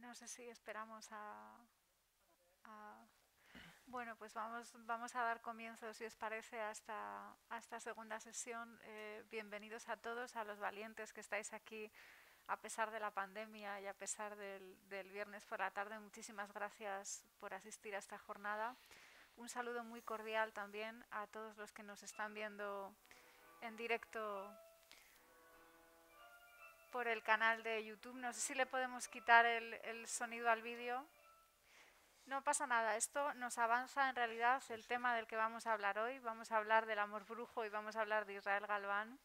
No sé si esperamos a- Bueno, pues vamos a dar comienzo, si os parece, a esta segunda sesión. Bienvenidos a todos, a los valientes que estáis aquí a pesar de la pandemia y a pesar del viernes por la tarde. Muchísimas gracias por asistir a esta jornada. Un saludo muy cordial también a todos los que nos están viendo en directo por el canal de YouTube. No sé si le podemos quitar el sonido al vídeo. No pasa nada, esto nos avanza en realidad Sí, el sí. tema del que vamos a hablar hoy. Vamos a hablar del amor brujo y vamos a hablar de Israel Galván.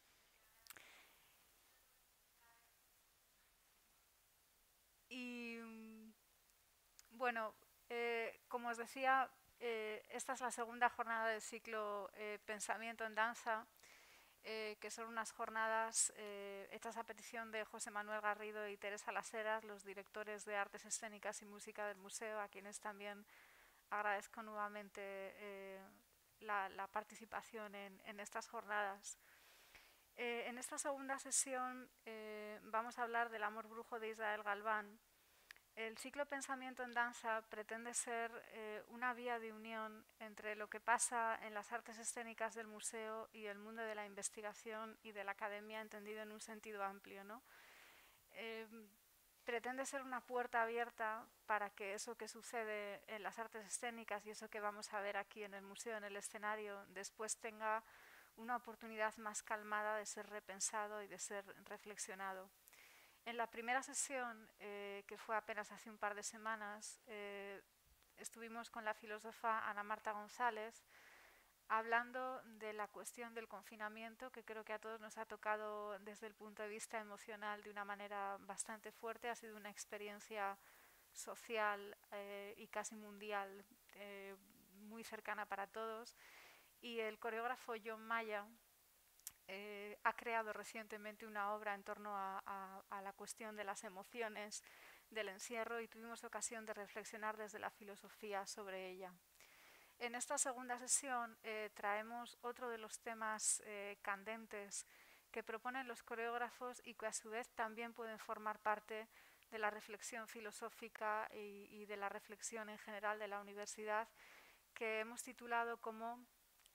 Y bueno, como os decía, esta es la segunda jornada del ciclo Pensamiento en Danza, que son unas jornadas hechas a petición de José Manuel Garrido y Teresa Las Heras, los directores de Artes Escénicas y Música del museo, a quienes también agradezco nuevamente la participación en estas jornadas. En esta segunda sesión vamos a hablar del amor brujo de Israel Galván. El ciclo Pensamiento en Danza pretende ser una vía de unión entre lo que pasa en las artes escénicas del museo y el mundo de la investigación y de la academia entendido en un sentido amplio, ¿no? Eh, Pretende ser una puerta abierta para que eso que sucede en las artes escénicas y eso que vamos a ver aquí en el museo, en el escenario, después tenga una oportunidad más calmada de ser repensado y de ser reflexionado. En la primera sesión, que fue apenas hace un par de semanas, estuvimos con la filósofa Ana Marta González hablando de la cuestión del confinamiento, que creo que a todos nos ha tocado desde el punto de vista emocional de una manera bastante fuerte. Ha sido una experiencia social y casi mundial muy cercana para todos. Y el coreógrafo John Maya ha creado recientemente una obra en torno a la cuestión de las emociones del encierro y tuvimos ocasión de reflexionar desde la filosofía sobre ella. En esta segunda sesión traemos otro de los temas candentes que proponen los coreógrafos y que a su vez también pueden formar parte de la reflexión filosófica y de la reflexión en general de la universidad, que hemos titulado como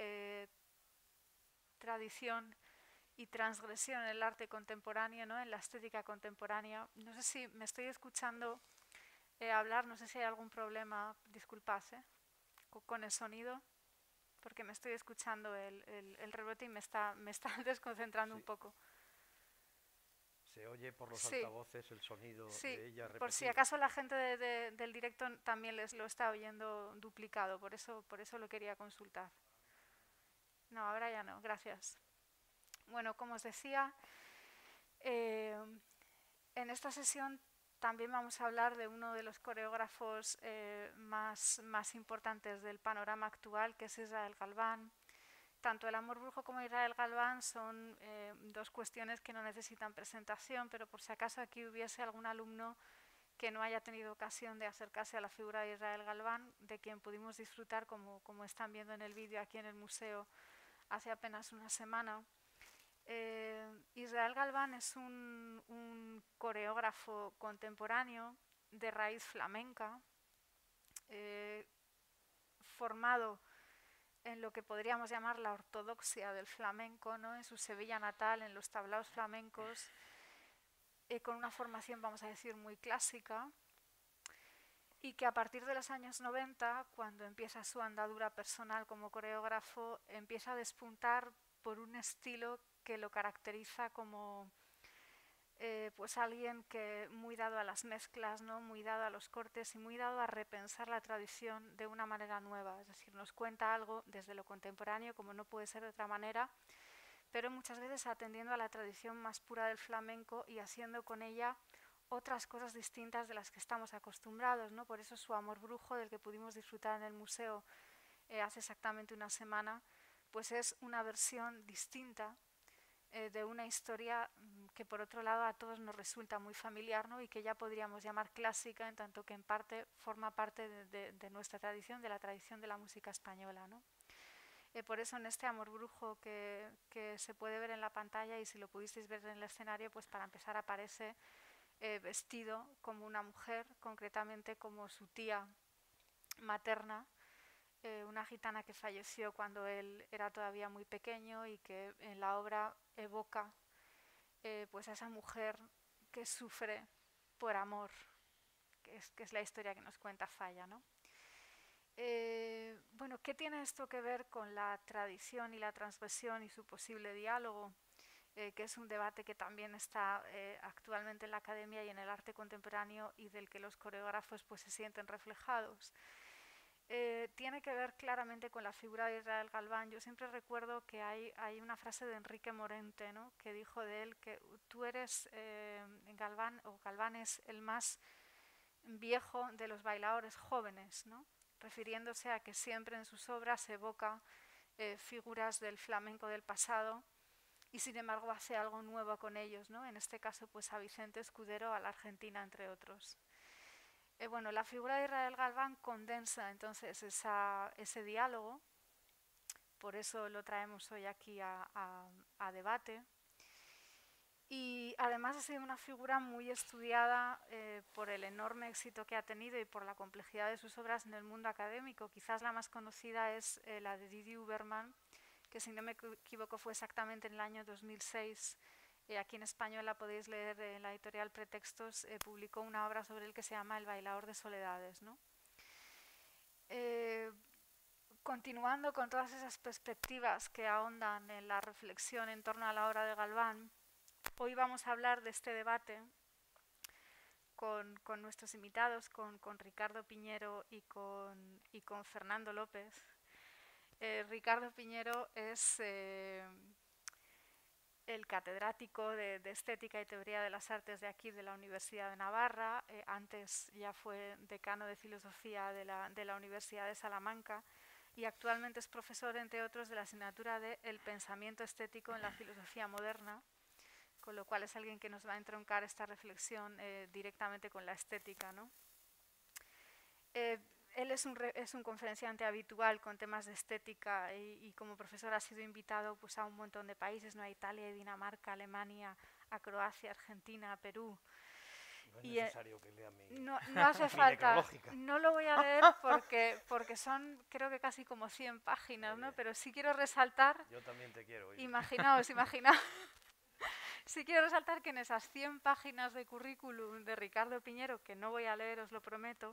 tradición y transgresión en el arte contemporáneo, ¿no? En la estética contemporánea. No sé si me estoy escuchando hablar, no sé si hay algún problema, disculpad, con el sonido, porque me estoy escuchando el rebote y me está desconcentrando un Sí. poco. Se oye por los Sí, altavoces el sonido sí, de ella por si repetido. acaso la gente del directo también les lo está oyendo duplicado, por eso lo quería consultar. No, ahora ya no, gracias. Bueno, como os decía, eh, en esta sesión también vamos a hablar de uno de los coreógrafos más importantes del panorama actual, que es Israel Galván. Tanto el amor brujo como Israel Galván son dos cuestiones que no necesitan presentación, pero por si acaso aquí hubiese algún alumno que no haya tenido ocasión de acercarse a la figura de Israel Galván, de quien pudimos disfrutar, como están viendo en el vídeo aquí en el museo, hace apenas una semana. Israel Galván es un coreógrafo contemporáneo de raíz flamenca, eh, formado en lo que podríamos llamar la ortodoxia del flamenco, ¿no? En su Sevilla natal, en los tablaos flamencos, con una formación, vamos a decir, muy clásica, y que a partir de los años 90, cuando empieza su andadura personal como coreógrafo, empieza a despuntar por un estilo que lo caracteriza como pues alguien que muy dado a las mezclas, ¿no? Muy dado a los cortes y muy dado a repensar la tradición de una manera nueva. Es decir, nos cuenta algo desde lo contemporáneo, como no puede ser de otra manera, pero muchas veces atendiendo a la tradición más pura del flamenco y haciendo con ella otras cosas distintas de las que estamos acostumbrados, ¿no? Por eso su amor brujo, del que pudimos disfrutar en el museo hace exactamente una semana, pues es una versión distinta de una historia que por otro lado a todos nos resulta muy familiar, ¿no? Y que ya podríamos llamar clásica, en tanto que en parte forma parte de nuestra tradición, de la tradición de la música española, ¿no? Por eso en este amor brujo que se puede ver en la pantalla, y si lo pudisteis ver en el escenario, pues para empezar aparece vestido como una mujer, concretamente como su tía materna, una gitana que falleció cuando él era todavía muy pequeño y que en la obra evoca pues a esa mujer que sufre por amor, que es la historia que nos cuenta Falla, ¿no? Bueno, ¿qué tiene esto que ver con la tradición y la transgresión y su posible diálogo? Que es un debate que también está actualmente en la academia y en el arte contemporáneo y del que los coreógrafos pues, se sienten reflejados. Tiene que ver claramente con la figura de Israel Galván. Yo siempre recuerdo que hay una frase de Enrique Morente, ¿no? Que dijo de él que tú eres Galván, o Galván es el más viejo de los bailadores jóvenes, ¿no? Refiriéndose a que siempre en sus obras evoca figuras del flamenco del pasado y sin embargo hace algo nuevo con ellos, ¿no? En este caso pues a Vicente Escudero, a la Argentina, entre otros. Bueno, la figura de Israel Galván condensa entonces ese diálogo, por eso lo traemos hoy aquí a debate. Y además ha sido una figura muy estudiada por el enorme éxito que ha tenido y por la complejidad de sus obras en el mundo académico. Quizás la más conocida es la de Didi Huberman, que si no me equivoco fue exactamente en el año 2006. Aquí en español la podéis leer en la editorial Pretextos, publicó una obra sobre él que se llama El bailador de soledades, ¿no? Continuando con todas esas perspectivas que ahondan en la reflexión en torno a la obra de Galván, hoy vamos a hablar de este debate con nuestros invitados, con Ricardo Piñero y con Fernando López. Ricardo Piñero es el catedrático de Estética y Teoría de las Artes de aquí, de la Universidad de Navarra. Antes ya fue decano de Filosofía de la Universidad de Salamanca y actualmente es profesor, entre otros, de la asignatura de El pensamiento estético en la filosofía moderna, con lo cual es alguien que nos va a entroncar esta reflexión directamente con la estética, ¿no? Él es un conferenciante habitual con temas de estética y como profesor ha sido invitado pues, a un montón de países, ¿no? A Italia, Dinamarca, Alemania, a Croacia, Argentina, a Perú. No es necesario que lea no hace mi falta, necrológica. no lo voy a leer porque son creo que casi como 100 páginas, ¿no? Pero sí quiero resaltar... Yo también te quiero. Oye. Imaginaos. Sí quiero resaltar que en esas 100 páginas de currículum de Ricardo Piñero, que no voy a leer, os lo prometo,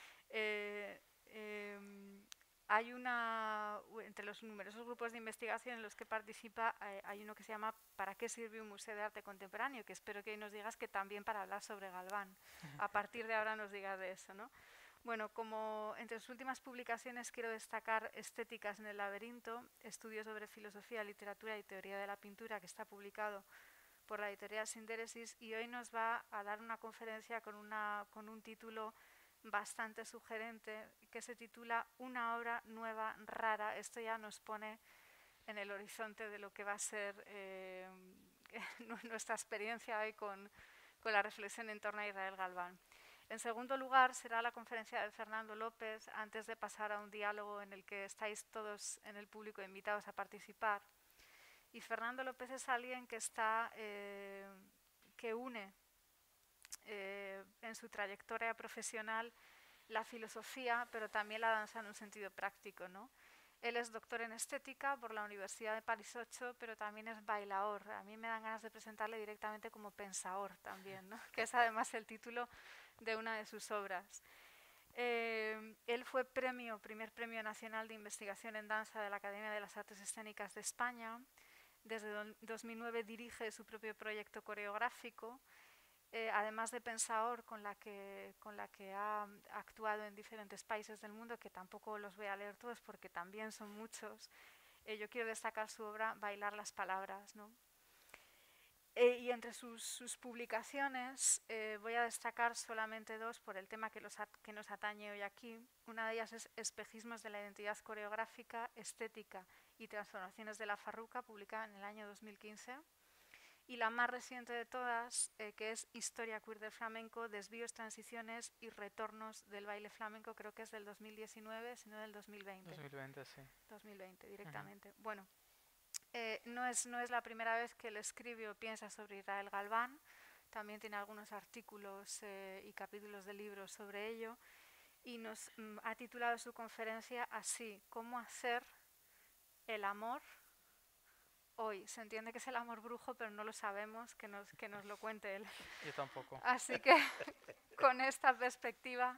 hay entre los numerosos grupos de investigación en los que participa, hay uno que se llama ¿Para qué sirve un museo de arte contemporáneo? Que espero que hoy nos digas que también para hablar sobre Galván. A partir de ahora nos digas de eso, ¿no? Bueno, como entre sus últimas publicaciones quiero destacar Estéticas en el laberinto, estudios sobre filosofía, literatura y teoría de la pintura, que está publicado por la editorial Sindéresis, y hoy nos va a dar una conferencia con un título bastante sugerente que se titula Una obra nueva, rara. Esto ya nos pone en el horizonte de lo que va a ser nuestra experiencia hoy con la reflexión en torno a Israel Galván. En segundo lugar será la conferencia de Fernando López, antes de pasar a un diálogo en el que estáis todos en el público invitados a participar. Y Fernando López es alguien que que une en su trayectoria profesional la filosofía, pero también la danza en un sentido práctico, ¿no? Él es doctor en estética por la Universidad de París 8, pero también es bailaor. A mí me dan ganas de presentarle directamente como pensaor también, ¿no? Que es además el título de una de sus obras. Él fue primer premio nacional de investigación en danza de la Academia de las Artes Escénicas de España. Desde 2009 dirige su propio proyecto coreográfico, además de pensaor con la que ha actuado en diferentes países del mundo, que tampoco los voy a leer todos porque también son muchos. Yo quiero destacar su obra Bailar las palabras, ¿no? Y entre sus publicaciones voy a destacar solamente dos por el tema que nos atañe hoy aquí. Una de ellas es Espejismos de la identidad coreográfica, estética y transformaciones de la farruca, publicada en el año 2015. Y la más reciente de todas, que es Historia queer del flamenco, desvíos, transiciones y retornos del baile flamenco, creo que es del 2019, sino del 2020. 2020, sí. 2020, directamente. Bueno, no es la primera vez que él escribe o piensa sobre Israel Galván. también tiene algunos artículos y capítulos de libros sobre ello, y nos ha titulado su conferencia así: ¿Cómo hacer el amor hoy? Se entiende que es el amor brujo, pero no lo sabemos, que nos lo cuente él. Yo tampoco. Así que con esta perspectiva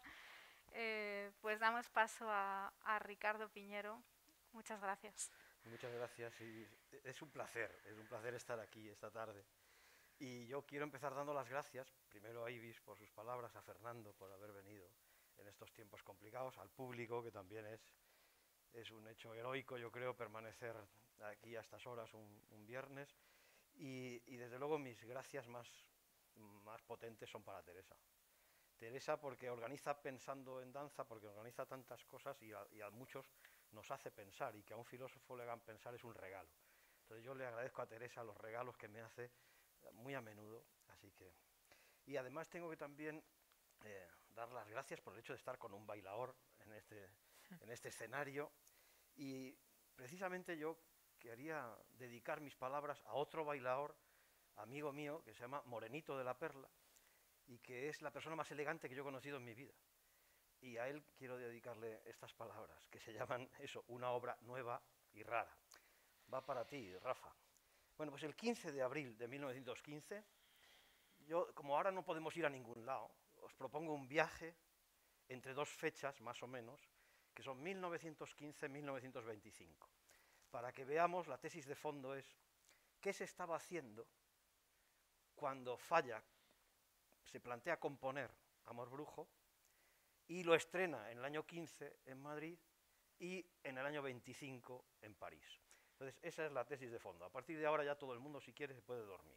pues damos paso a Ricardo Piñero. Muchas gracias. Muchas gracias y es un placer estar aquí esta tarde. Y yo quiero empezar dando las gracias, primero a Ibis por sus palabras, a Fernando por haber venido en estos tiempos complicados, al público, que también es un hecho heroico, yo creo, permanecer aquí a estas horas un viernes. Y desde luego mis gracias más potentes son para Teresa. Teresa porque organiza pensando en danza, porque organiza tantas cosas y a muchos nos hace pensar, y que a un filósofo le hagan pensar es un regalo. Entonces yo le agradezco a Teresa los regalos que me hace muy a menudo, así que... Y además tengo que también dar las gracias por el hecho de estar con un bailaor en este escenario, y precisamente yo quería dedicar mis palabras a otro bailaor, amigo mío, que se llama Morenito de la Perla, y que es la persona más elegante que yo he conocido en mi vida. Y a él quiero dedicarle estas palabras, que se llaman eso, una obra nueva y rara. Va para ti, Rafa. Bueno, pues el 15 de abril de 1915, yo, como ahora no podemos ir a ningún lado, os propongo un viaje entre dos fechas, más o menos, que son 1915 y 1925, para que veamos, la tesis de fondo es, ¿qué se estaba haciendo cuando Falla se plantea componer Amor Brujo y lo estrena en el año 15 en Madrid y en el año 25 en París? Entonces, esa es la tesis de fondo. A partir de ahora ya todo el mundo, si quiere, se puede dormir.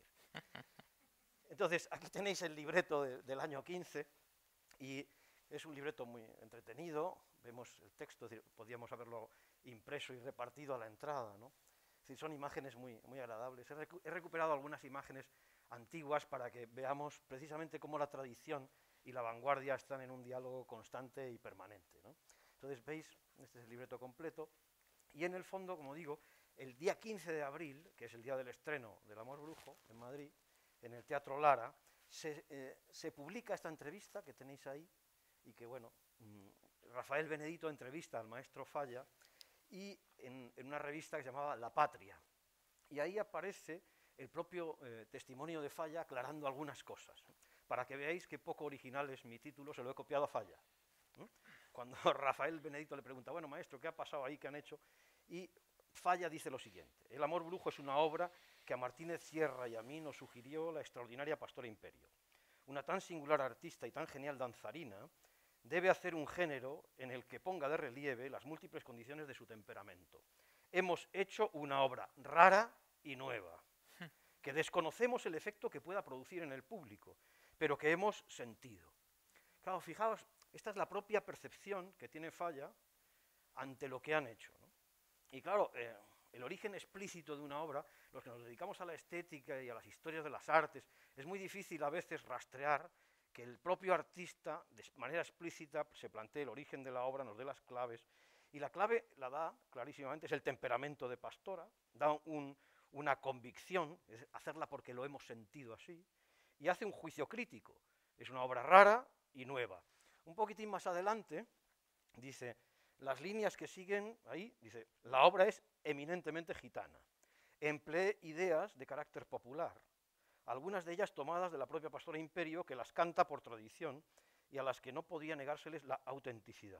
Entonces, aquí tenéis el libreto del año 15 y es un libreto muy entretenido. Vemos el texto, es decir, podíamos haberlo impreso y repartido a la entrada, ¿no? Es decir, son imágenes muy, muy agradables. He recuperado algunas imágenes antiguas para que veamos precisamente cómo la tradición y la vanguardia están en un diálogo constante y permanente, ¿no? Entonces, veis, este es el libreto completo, y en el fondo, como digo, el día 15 de abril, que es el día del estreno del Amor Brujo en Madrid, en el Teatro Lara, se publica esta entrevista que tenéis ahí, y que, bueno, Rafael Benedito entrevista al maestro Falla, y en una revista que se llamaba La Patria. Y ahí aparece el propio testimonio de Falla aclarando algunas cosas, ¿eh? Para que veáis qué poco original es mi título, se lo he copiado a Falla, ¿eh? Cuando Rafael Benedito le pregunta, bueno, maestro, ¿qué ha pasado ahí, qué han hecho? Y Falla dice lo siguiente: El Amor Brujo es una obra que a Martínez Sierra y a mí nos sugirió la extraordinaria Pastora Imperio. Una tan singular artista y tan genial danzarina debe hacer un género en el que ponga de relieve las múltiples condiciones de su temperamento. Hemos hecho una obra rara y nueva, que desconocemos el efecto que pueda producir en el público, pero que hemos sentido. Claro, fijaos, esta es la propia percepción que tiene Falla ante lo que han hecho, ¿no? Y claro, el origen explícito de una obra, los que nos dedicamos a la estética y a las historias de las artes, es muy difícil a veces rastrear que el propio artista, de manera explícita, se plantee el origen de la obra, nos dé las claves, y la clave la da clarísimamente, es el temperamento de Pastora, da una convicción, es hacerla porque lo hemos sentido así, y hace un juicio crítico. Es una obra rara y nueva. Un poquitín más adelante, dice, las líneas que siguen ahí, dice, la obra es eminentemente gitana. Emplee ideas de carácter popular, algunas de ellas tomadas de la propia Pastora Imperio, que las canta por tradición y a las que no podía negárseles la autenticidad.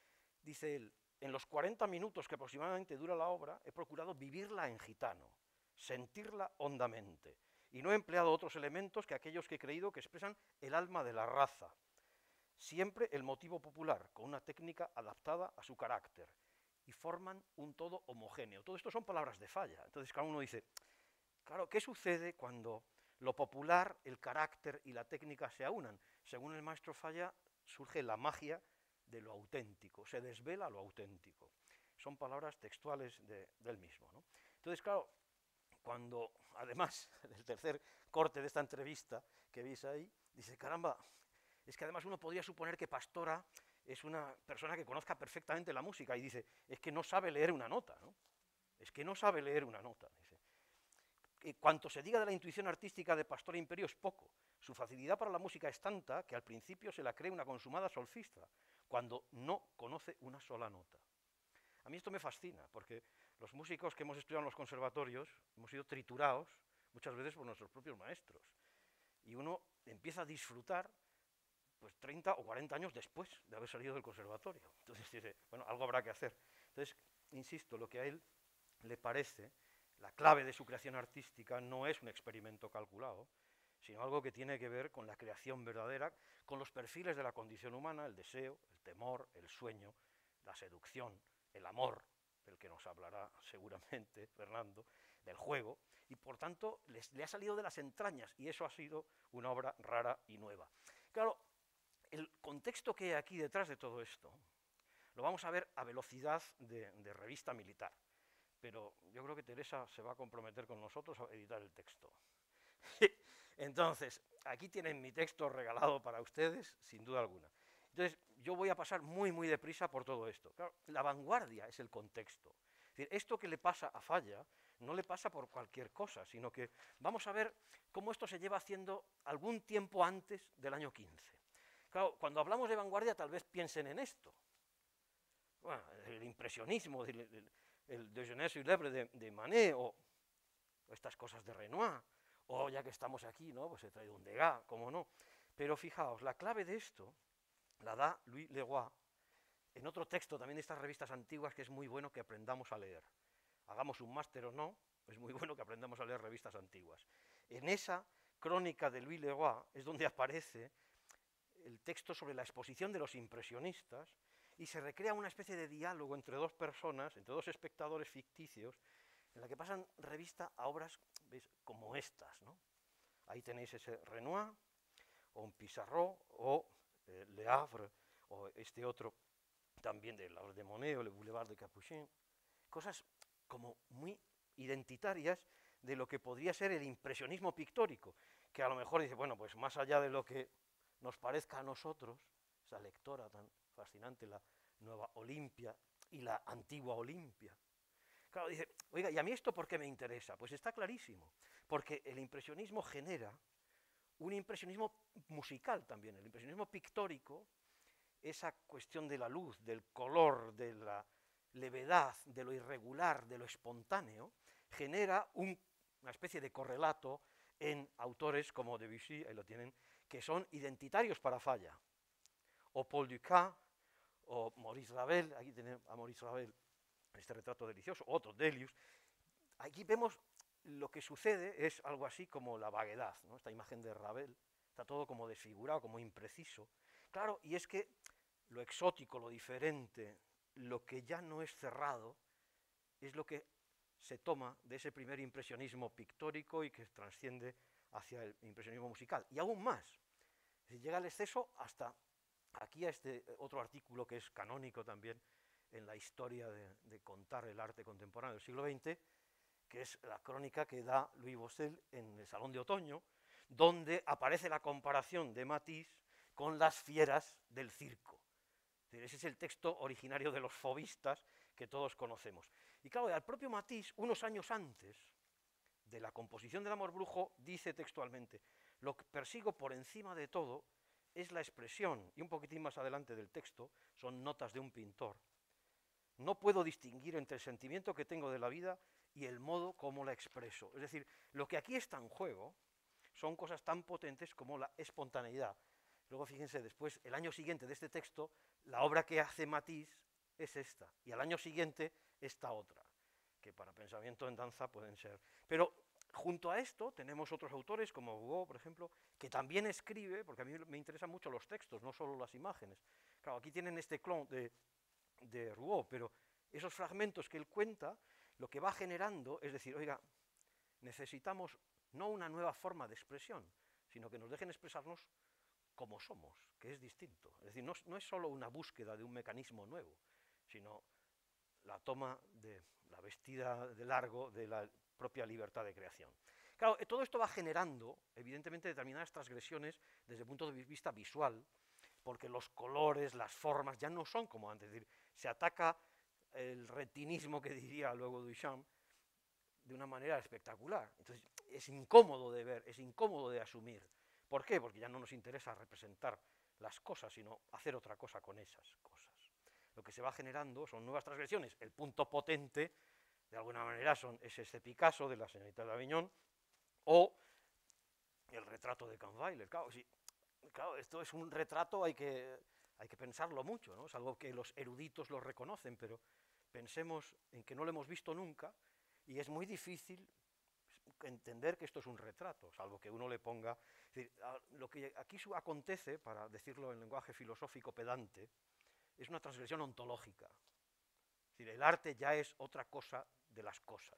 Dice él, en los 40 minutos que aproximadamente dura la obra, he procurado vivirla en gitano, sentirla hondamente, y no he empleado otros elementos que aquellos que he creído que expresan el alma de la raza. Siempre el motivo popular, con una técnica adaptada a su carácter, y forman un todo homogéneo. Todo esto son palabras de Falla. Entonces cada uno dice, claro, ¿qué sucede cuando lo popular, el carácter y la técnica se aunan? Según el maestro Falla, surge la magia de lo auténtico, se desvela lo auténtico. Son palabras textuales del mismo, ¿no? Entonces, claro, cuando, además, el tercer corte de esta entrevista que veis ahí, dice, caramba, es que además uno podría suponer que Pastora es una persona que conozca perfectamente la música, y dice, es que no sabe leer una nota, ¿no? Es que no sabe leer una nota, dice. Cuanto se diga de la intuición artística de Pastor Imperio es poco. Su facilidad para la música es tanta que al principio se la cree una consumada solfista, cuando no conoce una sola nota. A mí esto me fascina, porque los músicos que hemos estudiado en los conservatorios hemos sido triturados muchas veces por nuestros propios maestros. Y uno empieza a disfrutar pues 30 o 40 años después de haber salido del conservatorio. Entonces dice, bueno, algo habrá que hacer. Entonces, insisto, lo que a él le parece, la clave de su creación artística no es un experimento calculado, sino algo que tiene que ver con la creación verdadera, con los perfiles de la condición humana, el deseo, el temor, el sueño, la seducción, el amor, del que nos hablará seguramente Fernando, del juego, y por tanto le ha salido de las entrañas, y eso ha sido una obra rara y nueva. Claro, el contexto que hay aquí detrás de todo esto lo vamos a ver a velocidad de revista militar, pero yo creo que Teresa se va a comprometer con nosotros a editar el texto. Entonces, aquí tienen mi texto regalado para ustedes, sin duda alguna. Entonces, yo voy a pasar muy, muy deprisa por todo esto. Claro, la vanguardia es el contexto. Es decir, esto que le pasa a Falla no le pasa por cualquier cosa, sino que vamos a ver cómo esto se lleva haciendo algún tiempo antes del año 15. Claro, cuando hablamos de vanguardia tal vez piensen en esto. Bueno, el impresionismo, el déjeuner sur l'œuvre de Manet, o estas cosas de Renoir, o ya que estamos aquí, ¿no? Pues he traído un Degas, cómo no. Pero fijaos, la clave de esto la da Louis Leroy en otro texto también de estas revistas antiguas que es muy bueno que aprendamos a leer. Hagamos un máster o no, es muy bueno que aprendamos a leer revistas antiguas. En esa crónica de Louis Leroy es donde aparece el texto sobre la exposición de los impresionistas y se recrea una especie de diálogo entre dos personas, entre dos espectadores ficticios, en la que pasan revista a obras, ¿veis?, como estas, ¿no? Ahí tenéis ese Renoir, o un Pissarro, o Le Havre, o este otro también de la obra de Monet, o Le Boulevard de Capuchin, cosas como muy identitarias de lo que podría ser el impresionismo pictórico, que a lo mejor dice, bueno, pues más allá de lo que nos parezca a nosotros, esa lectora tan fascinante, la nueva Olimpia y la antigua Olimpia. Claro, dice, oiga, ¿y a mí esto por qué me interesa? Pues está clarísimo, porque el impresionismo genera un impresionismo musical también, el impresionismo pictórico, esa cuestión de la luz, del color, de la levedad, de lo irregular, de lo espontáneo, genera una especie de correlato en autores como Debussy, ahí lo tienen, que son identitarios para Falla, o Paul Dukas, o Maurice Ravel, aquí tenemos a Maurice Ravel, este retrato delicioso, otro, Delius. Aquí vemos lo que sucede es algo así como la vaguedad, ¿no? Esta imagen de Ravel, está todo como desfigurado, como impreciso. Claro, y es que lo exótico, lo diferente, lo que ya no es cerrado, es lo que se toma de ese primer impresionismo pictórico y que trasciende hacia el impresionismo musical. Y aún más, llega al exceso hasta aquí a este otro artículo que es canónico también en la historia de contar el arte contemporáneo del siglo XX, que es la crónica que da Louis Bossel en el Salón de Otoño, donde aparece la comparación de Matisse con las fieras del circo. Ese es el texto originario de los fauvistas que todos conocemos. Y claro, al propio Matisse, unos años antes de la composición del Amor Brujo, dice textualmente, lo que persigo por encima de todo es la expresión, y un poquitín más adelante del texto, son notas de un pintor. No puedo distinguir entre el sentimiento que tengo de la vida y el modo como la expreso. Es decir, lo que aquí está en juego son cosas tan potentes como la espontaneidad. Luego fíjense, después, el año siguiente de este texto, la obra que hace Matisse es esta, y al año siguiente esta otra, que para pensamiento en danza pueden ser. Pero junto a esto tenemos otros autores, como Hugo, por ejemplo, que también escribe, porque a mí me interesan mucho los textos, no solo las imágenes. Claro, aquí tienen este clon de Rouault, pero esos fragmentos que él cuenta, lo que va generando es decir, oiga, necesitamos no una nueva forma de expresión, sino que nos dejen expresarnos como somos, que es distinto. Es decir, no es solo una búsqueda de un mecanismo nuevo, sino la toma de la vestida de largo de la propia libertad de creación. Claro, todo esto va generando, evidentemente, determinadas transgresiones desde el punto de vista visual, porque los colores, las formas ya no son como antes. Es decir, se ataca el retinismo que diría luego Duchamp de una manera espectacular. Entonces es incómodo de ver, es incómodo de asumir. ¿Por qué? Porque ya no nos interesa representar las cosas, sino hacer otra cosa con esas cosas. Lo que se va generando son nuevas transgresiones. El punto potente, de alguna manera, es este Picasso de la señorita de Aviñón, o el retrato de Kahnweiler. Claro, sí, claro, esto es un retrato, hay que pensarlo mucho, ¿no? Es algo que los eruditos lo reconocen, pero pensemos en que no lo hemos visto nunca y es muy difícil entender que esto es un retrato, salvo que uno le ponga... Es decir, lo que aquí acontece, para decirlo en lenguaje filosófico pedante, es una transgresión ontológica. Es decir, el arte ya es otra cosa de las cosas.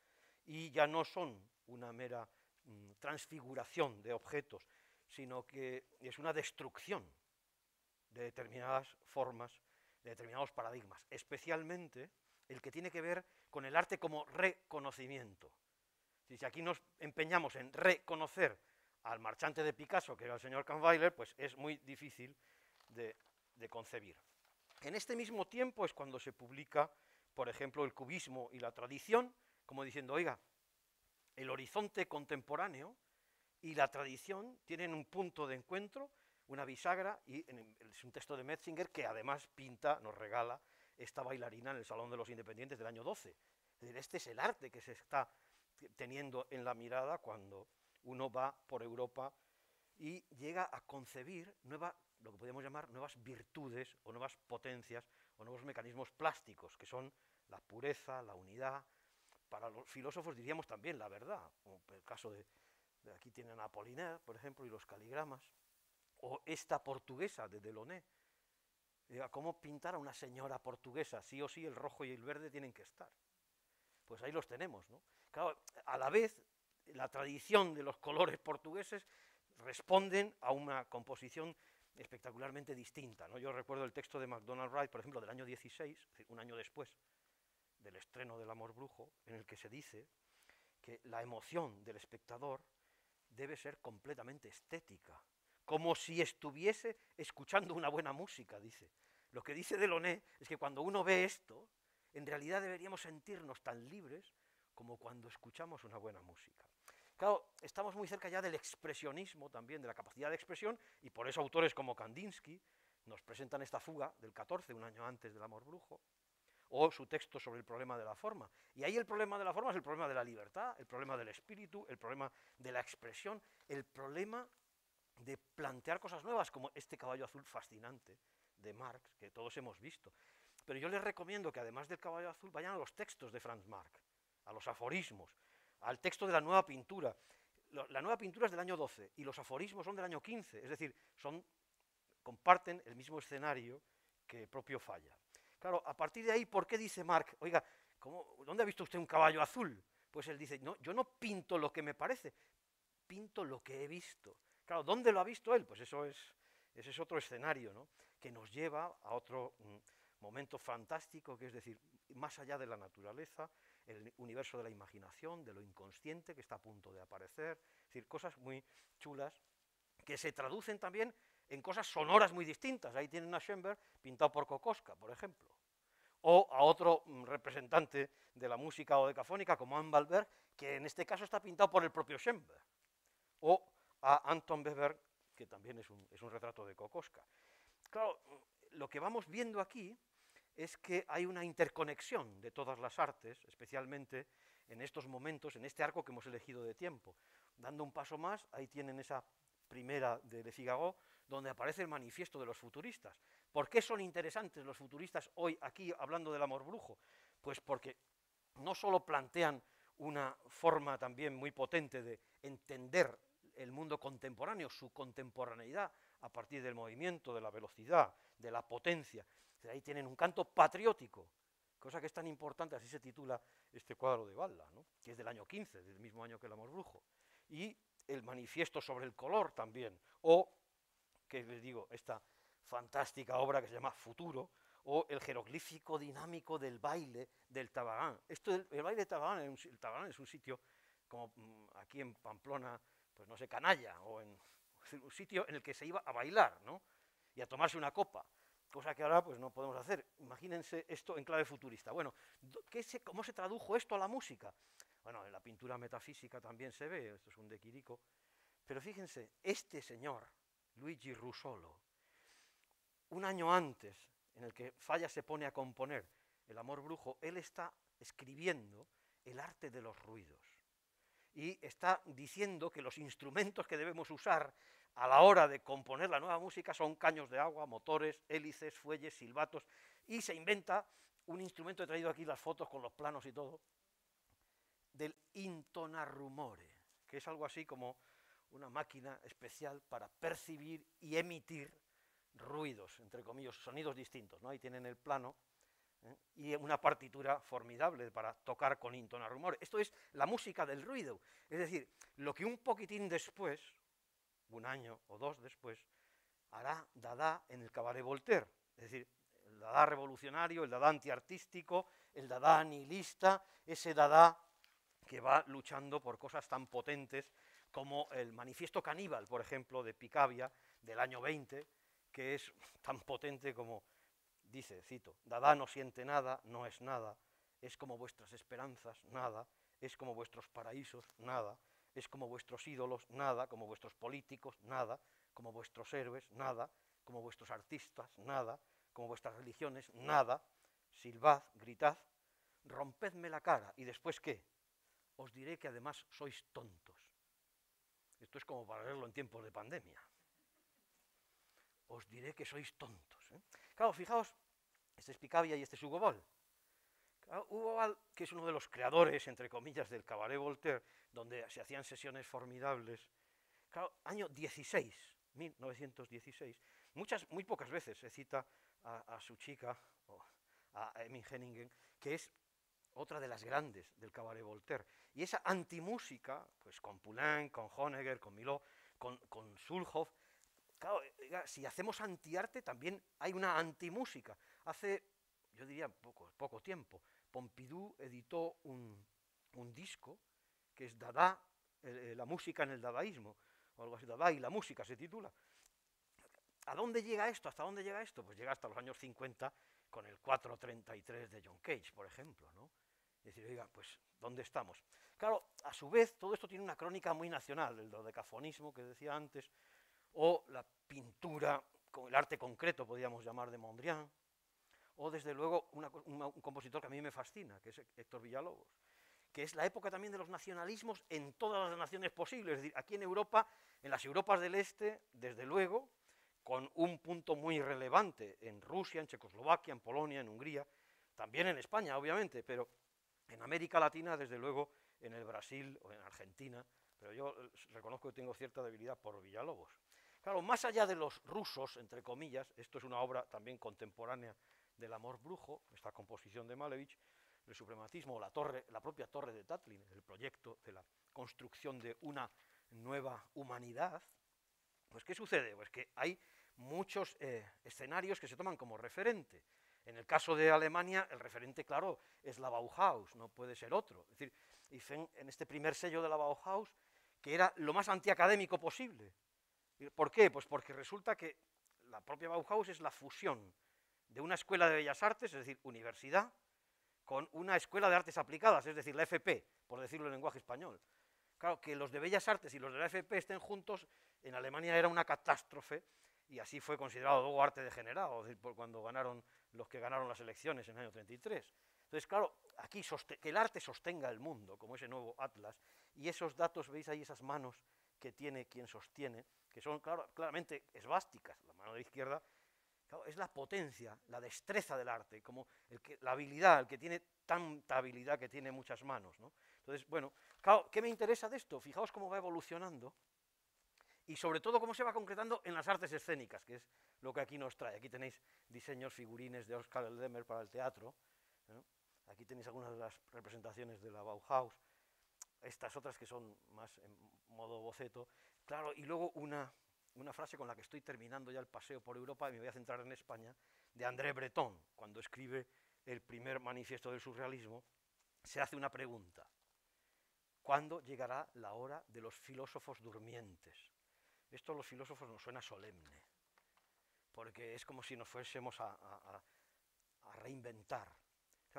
Y ya no son una mera transfiguración de objetos, sino que es una destrucción de determinadas formas, de determinados paradigmas, especialmente el que tiene que ver con el arte como reconocimiento. Si aquí nos empeñamos en reconocer al marchante de Picasso, que era el señor Kahnweiler, pues es muy difícil de concebir. En este mismo tiempo es cuando se publica, por ejemplo, el cubismo y la tradición, como diciendo, oiga, el horizonte contemporáneo y la tradición tienen un punto de encuentro, una bisagra, y es un texto de Metzinger que además pinta, nos regala esta bailarina en el Salón de los Independientes del año 12. Es decir, este es el arte que se está teniendo en la mirada cuando uno va por Europa y llega a concebir lo que podemos llamar nuevas virtudes o nuevas potencias o nuevos mecanismos plásticos, que son la pureza, la unidad, para los filósofos diríamos también la verdad, como el caso de aquí tienen a Apollinaire, por ejemplo, y los caligramas, o esta portuguesa de Delaunay, cómo pintar a una señora portuguesa, sí o sí el rojo y el verde tienen que estar. Pues ahí los tenemos, ¿no? Claro, a la vez, la tradición de los colores portugueses responden a una composición espectacularmente distinta, ¿no? Yo recuerdo el texto de MacDonald Wright, por ejemplo, del año 16, es decir, un año después del estreno del Amor Brujo, en el que se dice que la emoción del espectador debe ser completamente estética, como si estuviese escuchando una buena música, dice. Lo que dice Delaunay es que cuando uno ve esto, en realidad deberíamos sentirnos tan libres como cuando escuchamos una buena música. Claro, estamos muy cerca ya del expresionismo también, de la capacidad de expresión, y por eso autores como Kandinsky nos presentan esta fuga del 14, un año antes del Amor Brujo, o su texto sobre el problema de la forma. Y ahí el problema de la forma es el problema de la libertad, el problema del espíritu, el problema de la expresión, el problema de plantear cosas nuevas, como este caballo azul fascinante de Marx, que todos hemos visto. Pero yo les recomiendo que además del caballo azul vayan a los textos de Franz Marc, a los aforismos, al texto de la nueva pintura. La nueva pintura es del año 12 y los aforismos son del año 15, es decir, comparten el mismo escenario que el propio Falla. Claro, a partir de ahí, ¿por qué dice Marc, oiga, ¿dónde ha visto usted un caballo azul? Pues él dice, no, yo no pinto lo que me parece, pinto lo que he visto. Claro, ¿dónde lo ha visto él? Pues ese es otro escenario, ¿no? Que nos lleva a otro momento fantástico, que es decir, más allá de la naturaleza, el universo de la imaginación, de lo inconsciente que está a punto de aparecer, es decir, cosas muy chulas que se traducen también en cosas sonoras muy distintas. Ahí tienen a Schoenberg pintado por Kokoschka, por ejemplo, o a otro representante de la música dodecafónica como Anne Berg, que en este caso está pintado por el propio Schoenberg, o a Anton Weber, que también es un retrato de Kokoschka. Claro, lo que vamos viendo aquí es que hay una interconexión de todas las artes, especialmente en estos momentos, en este arco que hemos elegido de tiempo. Dando un paso más, ahí tienen esa primera de Le Figaro, donde aparece el manifiesto de los futuristas. ¿Por qué son interesantes los futuristas hoy aquí hablando del amor brujo? Pues porque no solo plantean una forma también muy potente de entender el mundo contemporáneo, su contemporaneidad a partir del movimiento, de la velocidad, de la potencia. Ahí tienen un canto patriótico, cosa que es tan importante, así se titula este cuadro de Valla, ¿no? Que es del año 15, del mismo año que el Amor Brujo. Y el manifiesto sobre el color también, o, que les digo, esta fantástica obra que se llama Futuro, o el jeroglífico dinámico del baile del Tabagán. El baile del Tabagán, el Tabagán es un sitio como aquí en Pamplona, pues no sé, Canalla, o en un sitio en el que se iba a bailar, ¿no? Y a tomarse una copa, cosa que ahora pues no podemos hacer. Imagínense esto en clave futurista. Bueno, ¿cómo se tradujo esto a la música? Bueno, en la pintura metafísica también se ve, esto es un de Quirico, pero fíjense, este señor, Luigi Russolo, un año antes, en el que Falla se pone a componer El amor brujo, él está escribiendo El arte de los ruidos. Y está diciendo que los instrumentos que debemos usar a la hora de componer la nueva música son caños de agua, motores, hélices, fuelles, silbatos, y se inventa un instrumento, he traído aquí las fotos con los planos y todo, del intonarrumore, que es algo así como una máquina especial para percibir y emitir ruidos, entre comillas, sonidos distintos, ¿no? Ahí tienen el plano, y una partitura formidable para tocar con intonarrumore. Esto es la música del ruido, es decir, lo que un poquitín después, un año o dos después, hará Dada en el Cabaret Voltaire, es decir, el Dada revolucionario, el Dada antiartístico, el Dada nihilista, ese Dada que va luchando por cosas tan potentes como el Manifiesto Caníbal, por ejemplo, de Picabia, del año 20, que es tan potente como dice, cito, Dada no siente nada, no es nada, es como vuestras esperanzas, nada, es como vuestros paraísos, nada, es como vuestros ídolos, nada, como vuestros políticos, nada, como vuestros héroes, nada, como vuestros artistas, nada, como vuestras religiones, nada, silbad, gritad, rompedme la cara, y después ¿qué? Os diré que además sois tontos. Esto es como para leerlo en tiempos de pandemia. Os diré que sois tontos. Claro, fijaos, este es Picabia y este es Hugo Ball. Claro, Hugo Ball, que es uno de los creadores, entre comillas, del Cabaret Voltaire, donde se hacían sesiones formidables. Claro, año 16, 1916, muy pocas veces se cita a su chica, a Emmy Henningen, que es otra de las grandes del Cabaret Voltaire. Y esa antimúsica, pues con Poulain, con Honegger, con Milhaud, con Schulhoff, claro, si hacemos antiarte también hay una antimúsica. Hace, yo diría, poco tiempo, Pompidou editó un disco que es Dada, la música en el dadaísmo, o algo así, Dada y la música se titula. ¿A dónde llega esto? ¿Hasta dónde llega esto? Pues llega hasta los años 50 con el 433 de John Cage, por ejemplo, ¿no? Es decir, oiga, pues, ¿dónde estamos? Claro, a su vez, todo esto tiene una crónica muy nacional, el dodecafonismo que decía antes, o la pintura, el arte concreto, podríamos llamar, de Mondrian, o desde luego un compositor que a mí me fascina, que es Héctor Villalobos, que es la época también de los nacionalismos en todas las naciones posibles, es decir, aquí en Europa, en las Europas del Este, desde luego, con un punto muy relevante en Rusia, en Checoslovaquia, en Polonia, en Hungría, también en España, obviamente, pero en América Latina, desde luego, en el Brasil o en Argentina, pero yo reconozco que tengo cierta debilidad por Villalobos. Claro, más allá de los rusos, entre comillas, esto es una obra también contemporánea del amor brujo, esta composición de Malevich, el suprematismo, la propia torre de Tatlin, el proyecto de la construcción de una nueva humanidad, pues ¿qué sucede? Pues que hay muchos escenarios que se toman como referente. En el caso de Alemania, el referente, claro, es la Bauhaus, no puede ser otro. Es decir, dicen en este primer sello de la Bauhaus que era lo más antiacadémico posible. ¿Por qué? Pues porque resulta que la propia Bauhaus es la fusión de una escuela de bellas artes, es decir, universidad, con una escuela de artes aplicadas, es decir, la FP, por decirlo en lenguaje español. Claro, que los de bellas artes y los de la FP estén juntos, en Alemania era una catástrofe, y así fue considerado luego arte degenerado, es decir, cuando ganaron los que ganaron las elecciones en el año 33. Entonces, claro, aquí que el arte sostenga el mundo, como ese nuevo atlas, y esos datos, veis ahí esas manos que tiene quien sostiene, que son claramente esvásticas, la mano de la izquierda, claro, es la potencia, la destreza del arte, como la habilidad, el que tiene tanta habilidad que tiene muchas manos, ¿no? Entonces, bueno, claro, ¿qué me interesa de esto? Fijaos cómo va evolucionando y sobre todo cómo se va concretando en las artes escénicas, que es lo que aquí nos trae. Aquí tenéis diseños, figurines de Oscar Eldemer para el teatro, ¿no? Aquí tenéis algunas de las representaciones de la Bauhaus, estas otras que son más en modo boceto. Claro, y luego una frase con la que estoy terminando ya el paseo por Europa, y me voy a centrar en España, de André Breton, cuando escribe el primer manifiesto del surrealismo, se hace una pregunta: ¿cuándo llegará la hora de los filósofos durmientes? Esto a los filósofos nos suena solemne, porque es como si nos fuésemos a reinventar. Claro,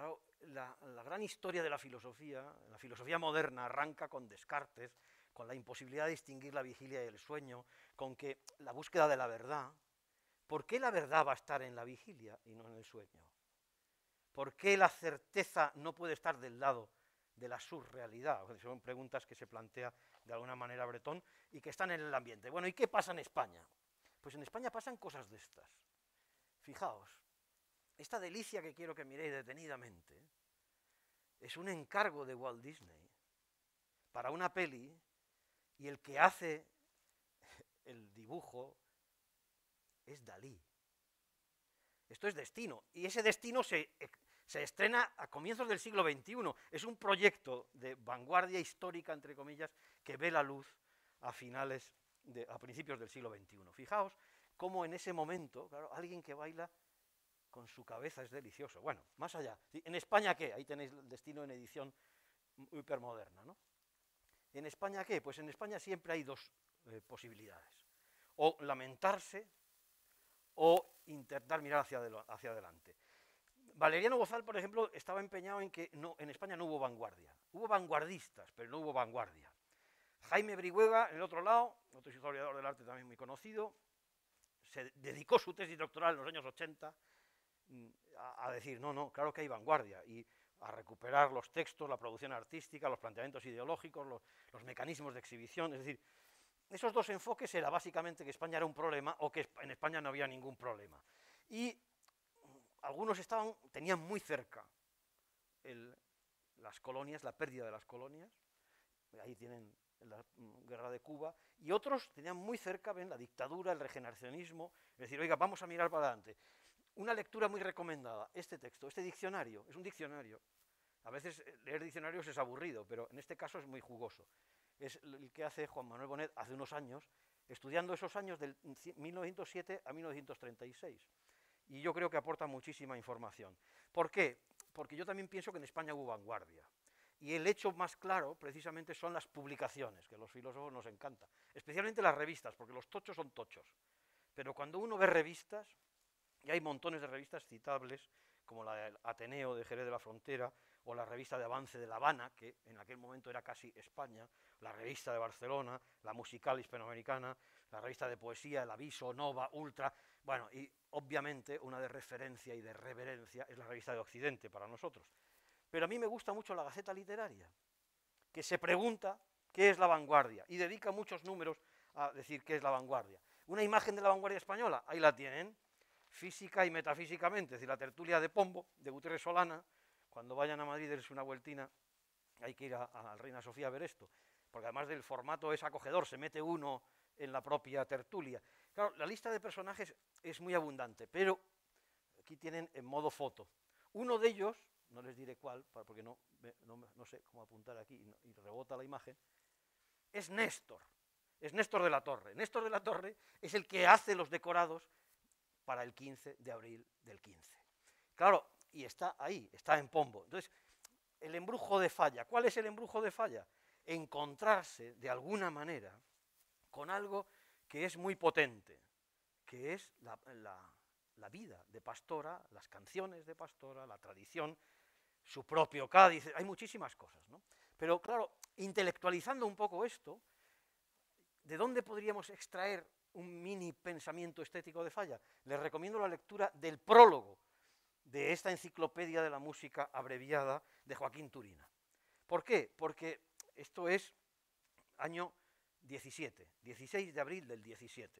la gran historia de la filosofía moderna arranca con Descartes, con la imposibilidad de distinguir la vigilia y el sueño, con que la búsqueda de la verdad. ¿Por qué la verdad va a estar en la vigilia y no en el sueño? ¿Por qué la certeza no puede estar del lado de la surrealidad? Son preguntas que se plantea de alguna manera Bretón y que están en el ambiente. Bueno, ¿y qué pasa en España? Pues en España pasan cosas de estas. Fijaos, esta delicia que quiero que miréis detenidamente es un encargo de Walt Disney para una peli, y el que hace el dibujo es Dalí. Esto es Destino, y ese Destino se estrena a comienzos del siglo XXI. Es un proyecto de vanguardia histórica, entre comillas, que ve la luz a principios del siglo XXI. Fijaos cómo en ese momento, claro, alguien que baila con su cabeza es delicioso. Bueno, más allá. ¿En España qué? Ahí tenéis el Destino en edición hipermoderna, ¿no? ¿En España qué? Pues en España siempre hay dos posibilidades. O lamentarse o intentar mirar hacia adelante. Valeriano Bozal, por ejemplo, estaba empeñado en que en España no hubo vanguardia. Hubo vanguardistas, pero no hubo vanguardia. Jaime Brihuega, en el otro lado, otro historiador del arte también muy conocido, se dedicó su tesis doctoral en los años 80 a decir, no, claro que hay vanguardia, y a recuperar los textos, la producción artística, los planteamientos ideológicos, los mecanismos de exhibición. Es decir, esos dos enfoques era básicamente que España era un problema o que en España no había ningún problema. Y algunos tenían muy cerca las colonias, la pérdida de las colonias, ahí tienen la guerra de Cuba, y otros tenían muy cerca, ven, la dictadura, el regeneracionismo, es decir, oiga, vamos a mirar para adelante. Una lectura muy recomendada, este texto, este diccionario, es un diccionario. A veces leer diccionarios es aburrido, pero en este caso es muy jugoso. Es el que hace Juan Manuel Bonet hace unos años, estudiando esos años del 1907 a 1936. Y yo creo que aporta muchísima información. ¿Por qué? Porque yo también pienso que en España hubo vanguardia. Y el hecho más claro, precisamente, son las publicaciones, que a los filósofos nos encanta. Especialmente las revistas, porque los tochos son tochos. Pero cuando uno ve revistas, y hay montones de revistas citables, como la del Ateneo de Jerez de la Frontera, o la revista de Avance de La Habana, que en aquel momento era casi España, la revista de Barcelona, la Musical Hispanoamericana, la revista de poesía, el Aviso, Nova, Ultra, bueno, y obviamente una de referencia y de reverencia es la revista de Occidente para nosotros. Pero a mí me gusta mucho la Gaceta Literaria, que se pregunta qué es la vanguardia, y dedica muchos números a decir qué es la vanguardia. Una imagen de la vanguardia española, ahí la tienen, física y metafísicamente, es decir, la tertulia de Pombo, de Gutiérrez Solana. Cuando vayan a Madrid, es una vueltina, hay que ir a Reina Sofía a ver esto, porque además del formato es acogedor, se mete uno en la propia tertulia. Claro, la lista de personajes es muy abundante, pero aquí tienen en modo foto. Uno de ellos, no les diré cuál, porque no sé cómo apuntar aquí y rebota la imagen, es Néstor de la Torre. Néstor de la Torre es el que hace los decorados para el 15 de abril del 15. Claro, y está ahí, está en Pombo. Entonces, el embrujo de Falla. ¿Cuál es el embrujo de Falla? Encontrarse, de alguna manera, con algo que es muy potente, que es la vida de Pastora, las canciones de Pastora, la tradición, su propio Cádiz, hay muchísimas cosas, ¿no? Pero claro, intelectualizando un poco esto, ¿de dónde podríamos extraer un mini pensamiento estético de Falla? Les recomiendo la lectura del prólogo de esta enciclopedia de la música abreviada de Joaquín Turina. ¿Por qué? Porque esto es año 17, 16 de abril del 17.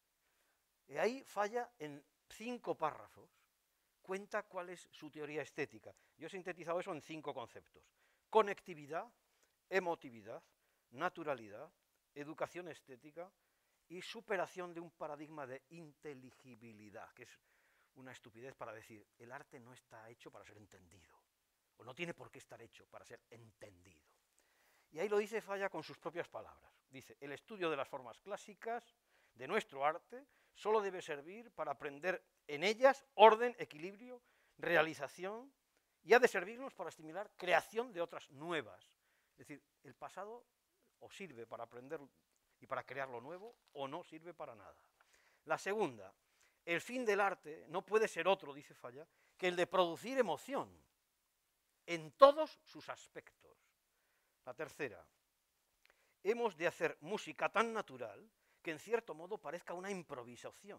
Y ahí Falla, en 5 párrafos, cuenta cuál es su teoría estética. Yo he sintetizado eso en 5 conceptos: conectividad, emotividad, naturalidad, educación estética y superación de un paradigma de inteligibilidad, que es una estupidez para decir, el arte no está hecho para ser entendido, o no tiene por qué estar hecho para ser entendido. Y ahí lo dice Falla con sus propias palabras. Dice, el estudio de las formas clásicas de nuestro arte solo debe servir para aprender en ellas orden, equilibrio, realización, y ha de servirnos para estimular creación de otras nuevas. Es decir, el pasado o sirve para aprender y para crear lo nuevo, o no sirve para nada. La segunda, el fin del arte no puede ser otro, dice Falla, que el de producir emoción. en todos sus aspectos. La tercera, hemos de hacer música tan natural que en cierto modo parezca una improvisación.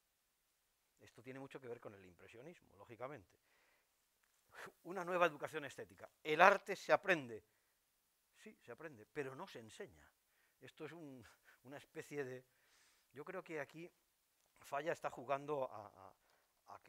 Esto tiene mucho que ver con el impresionismo, lógicamente. Una nueva educación estética. El arte se aprende, sí, se aprende, pero no se enseña. Esto es una especie de... Yo creo que aquí Falla está jugando a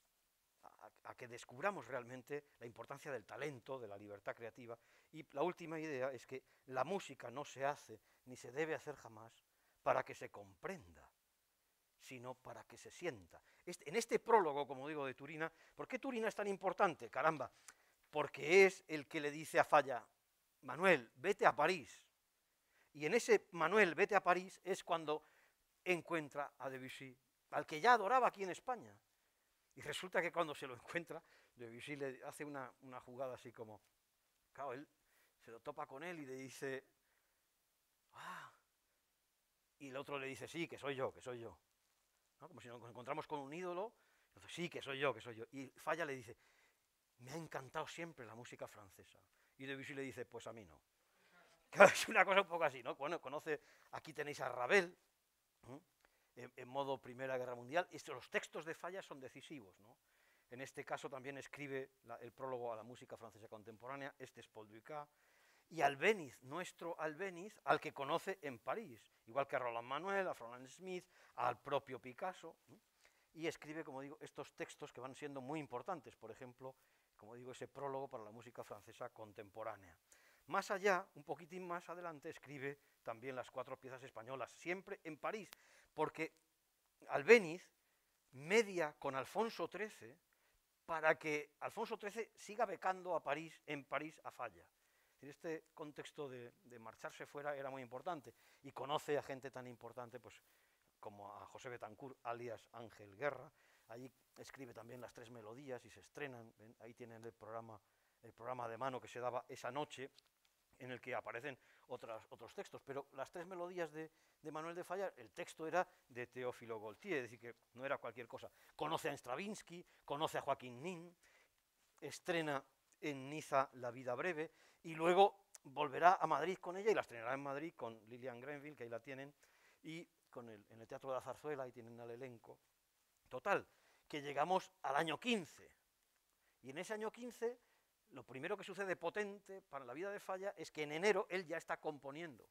que descubramos realmente la importancia del talento, de la libertad creativa. Y la última idea es que la música no se hace, ni se debe hacer jamás, para que se comprenda, sino para que se sienta. En este prólogo, como digo, de Turina, ¿por qué Turina es tan importante? Caramba, porque es el que le dice a Falla, Manuel, vete a París. Y en ese Manuel, vete a París, es cuando encuentra a Debussy, al que ya adoraba aquí en España. Y resulta que cuando se lo encuentra, Debussy le hace una jugada así como, claro, él se lo topa con él y le dice, ah, y el otro le dice, sí, que soy yo, que soy yo. ¿No? Como si nos encontramos con un ídolo, entonces, sí, que soy yo, que soy yo. Y Falla le dice, me ha encantado siempre la música francesa. Y Debussy le dice, pues a mí no. Claro, es una cosa un poco así, ¿no? Bueno, aquí tenéis a Ravel, en modo Primera Guerra Mundial, y los textos de Falla son decisivos, ¿no? En este caso también escribe el prólogo a la música francesa contemporánea, este es Paul Dukas, y Albéniz, nuestro Albéniz, al que conoce en París, igual que a Roland Manuel, a Froland Smith, al propio Picasso, ¿no? Y escribe, como digo, estos textos que van siendo muy importantes, por ejemplo, como digo, ese prólogo para la música francesa contemporánea. Más allá, un poquitín más adelante, escribe también las 4 piezas españolas, siempre en París, porque Albéniz media con Alfonso XIII para que Alfonso XIII siga becando a París, en París a Falla. Este contexto de marcharse fuera era muy importante y conoce a gente tan importante pues, como a José Betancourt, alias Ángel Guerra. Allí escribe también las 3 melodías y se estrenan. ¿Ven? Ahí tienen el programa de mano que se daba esa noche, en el que aparecen otros textos, pero las 3 melodías de Manuel de Falla, el texto era de Teófilo Gautier, es decir, que no era cualquier cosa. Conoce a Stravinsky, conoce a Joaquín Nin, estrena en Niza La vida breve, y luego volverá a Madrid con ella, y la estrenará en Madrid con Lillian Grenville, que ahí la tienen, y en el Teatro de la Zarzuela, ahí tienen al elenco. Total, que llegamos al año 15, y en ese año 15... lo primero que sucede potente para la vida de Falla es que en enero él ya está componiendo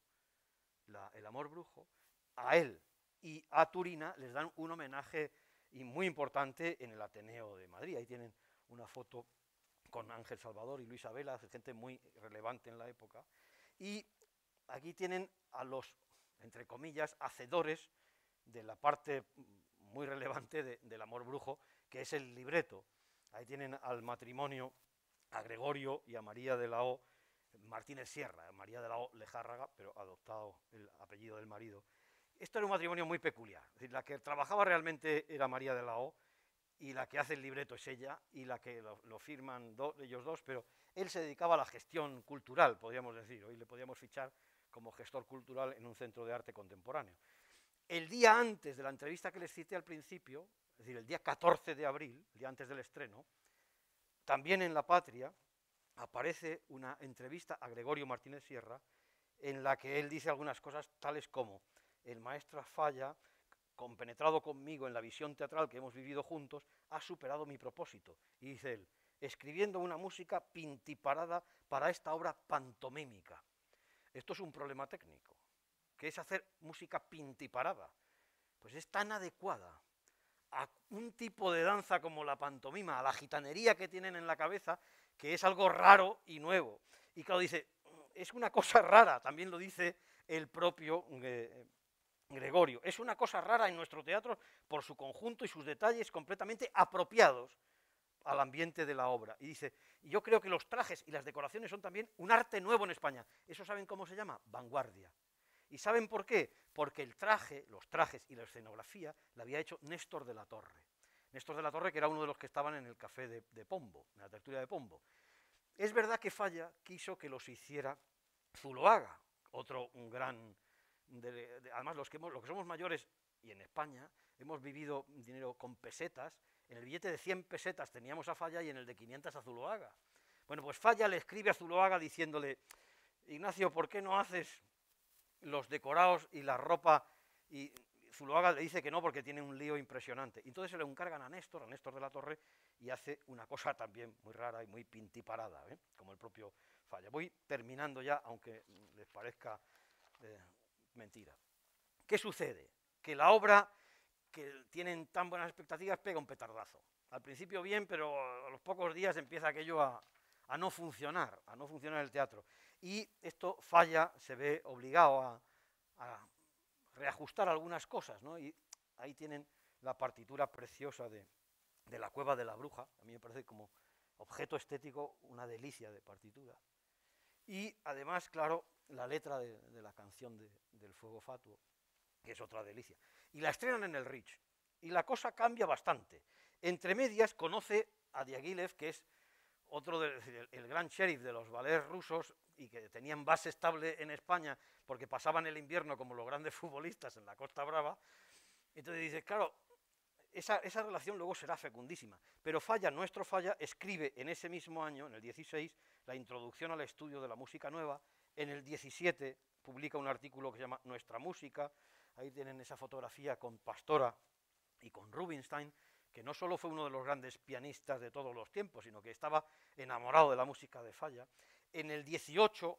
El amor brujo, a él y a Turina les dan un homenaje muy importante en el Ateneo de Madrid. Ahí tienen una foto con Ángel Salvador y Luisa Vela, gente muy relevante en la época. Y aquí tienen a los, entre comillas, hacedores de la parte muy relevante del amor brujo, que es el libreto. Ahí tienen al matrimonio, a Gregorio y a María de la O Martínez Sierra, María de la O Lejárraga, pero adoptado el apellido del marido. Esto era un matrimonio muy peculiar, es decir, la que trabajaba realmente era María de la O, y la que hace el libreto es ella, y la que lo firman ellos dos, pero él se dedicaba a la gestión cultural, podríamos decir, hoy le podíamos fichar como gestor cultural en un centro de arte contemporáneo. El día antes de la entrevista que les cité al principio, es decir, el día 14 de abril, el día antes del estreno, también en La Patria aparece una entrevista a Gregorio Martínez Sierra en la que él dice algunas cosas tales como: el maestro Falla, compenetrado conmigo en la visión teatral que hemos vivido juntos, ha superado mi propósito. Y dice él, escribiendo una música pintiparada para esta obra pantomímica. Esto es un problema técnico. ¿Qué es hacer música pintiparada? Pues es tan adecuada a un tipo de danza como la pantomima, a la gitanería que tienen en la cabeza, que es algo raro y nuevo. Y claro, dice, es una cosa rara, también lo dice el propio Gregorio, es una cosa rara en nuestro teatro por su conjunto y sus detalles completamente apropiados al ambiente de la obra. Y dice, yo creo que los trajes y las decoraciones son también un arte nuevo en España. ¿Eso saben cómo se llama? Vanguardia. ¿Y saben por qué? Porque el traje, los trajes y la escenografía la había hecho Néstor de la Torre. Néstor de la Torre, que era uno de los que estaban en el café de Pombo, en la tertulia de Pombo. Es verdad que Falla quiso que los hiciera Zuloaga, otro un gran... además, los que somos mayores, y en España, hemos vivido dinero con pesetas. En el billete de 100 pesetas teníamos a Falla y en el de 500 a Zuloaga. Bueno, pues Falla le escribe a Zuloaga diciéndole, Ignacio, ¿por qué no haces los decorados y la ropa? Y Zuloaga le dice que no porque tiene un lío impresionante. Y entonces se lo encargan a Néstor de la Torre, y hace una cosa también muy rara y muy pintiparada, como el propio Falla. Voy terminando ya, aunque les parezca mentira. ¿Qué sucede? Que la obra, que tienen tan buenas expectativas, pega un petardazo. Al principio bien, pero a los pocos días empieza aquello a no funcionar el teatro. Y esto Falla se ve obligado a reajustar algunas cosas, ¿no? Y ahí tienen la partitura preciosa de la Cueva de la Bruja. A mí me parece como objeto estético una delicia de partitura. Y además, claro, la letra de la canción del Fuego Fatuo, que es otra delicia. Y la estrenan en el Rich. Y la cosa cambia bastante. Entre medias conoce a Diaghilev, que es otro el gran sheriff de los ballets rusos, y que tenían base estable en España porque pasaban el invierno como los grandes futbolistas en la Costa Brava. Entonces dice, claro, esa relación luego será fecundísima. Pero nuestro Falla, escribe en ese mismo año, en el 16, la introducción al estudio de la música nueva. En el 17 publica un artículo que se llama Nuestra Música. Ahí tienen esa fotografía con Pastora y con Rubinstein, que no solo fue uno de los grandes pianistas de todos los tiempos, sino que estaba enamorado de la música de Falla. En el 18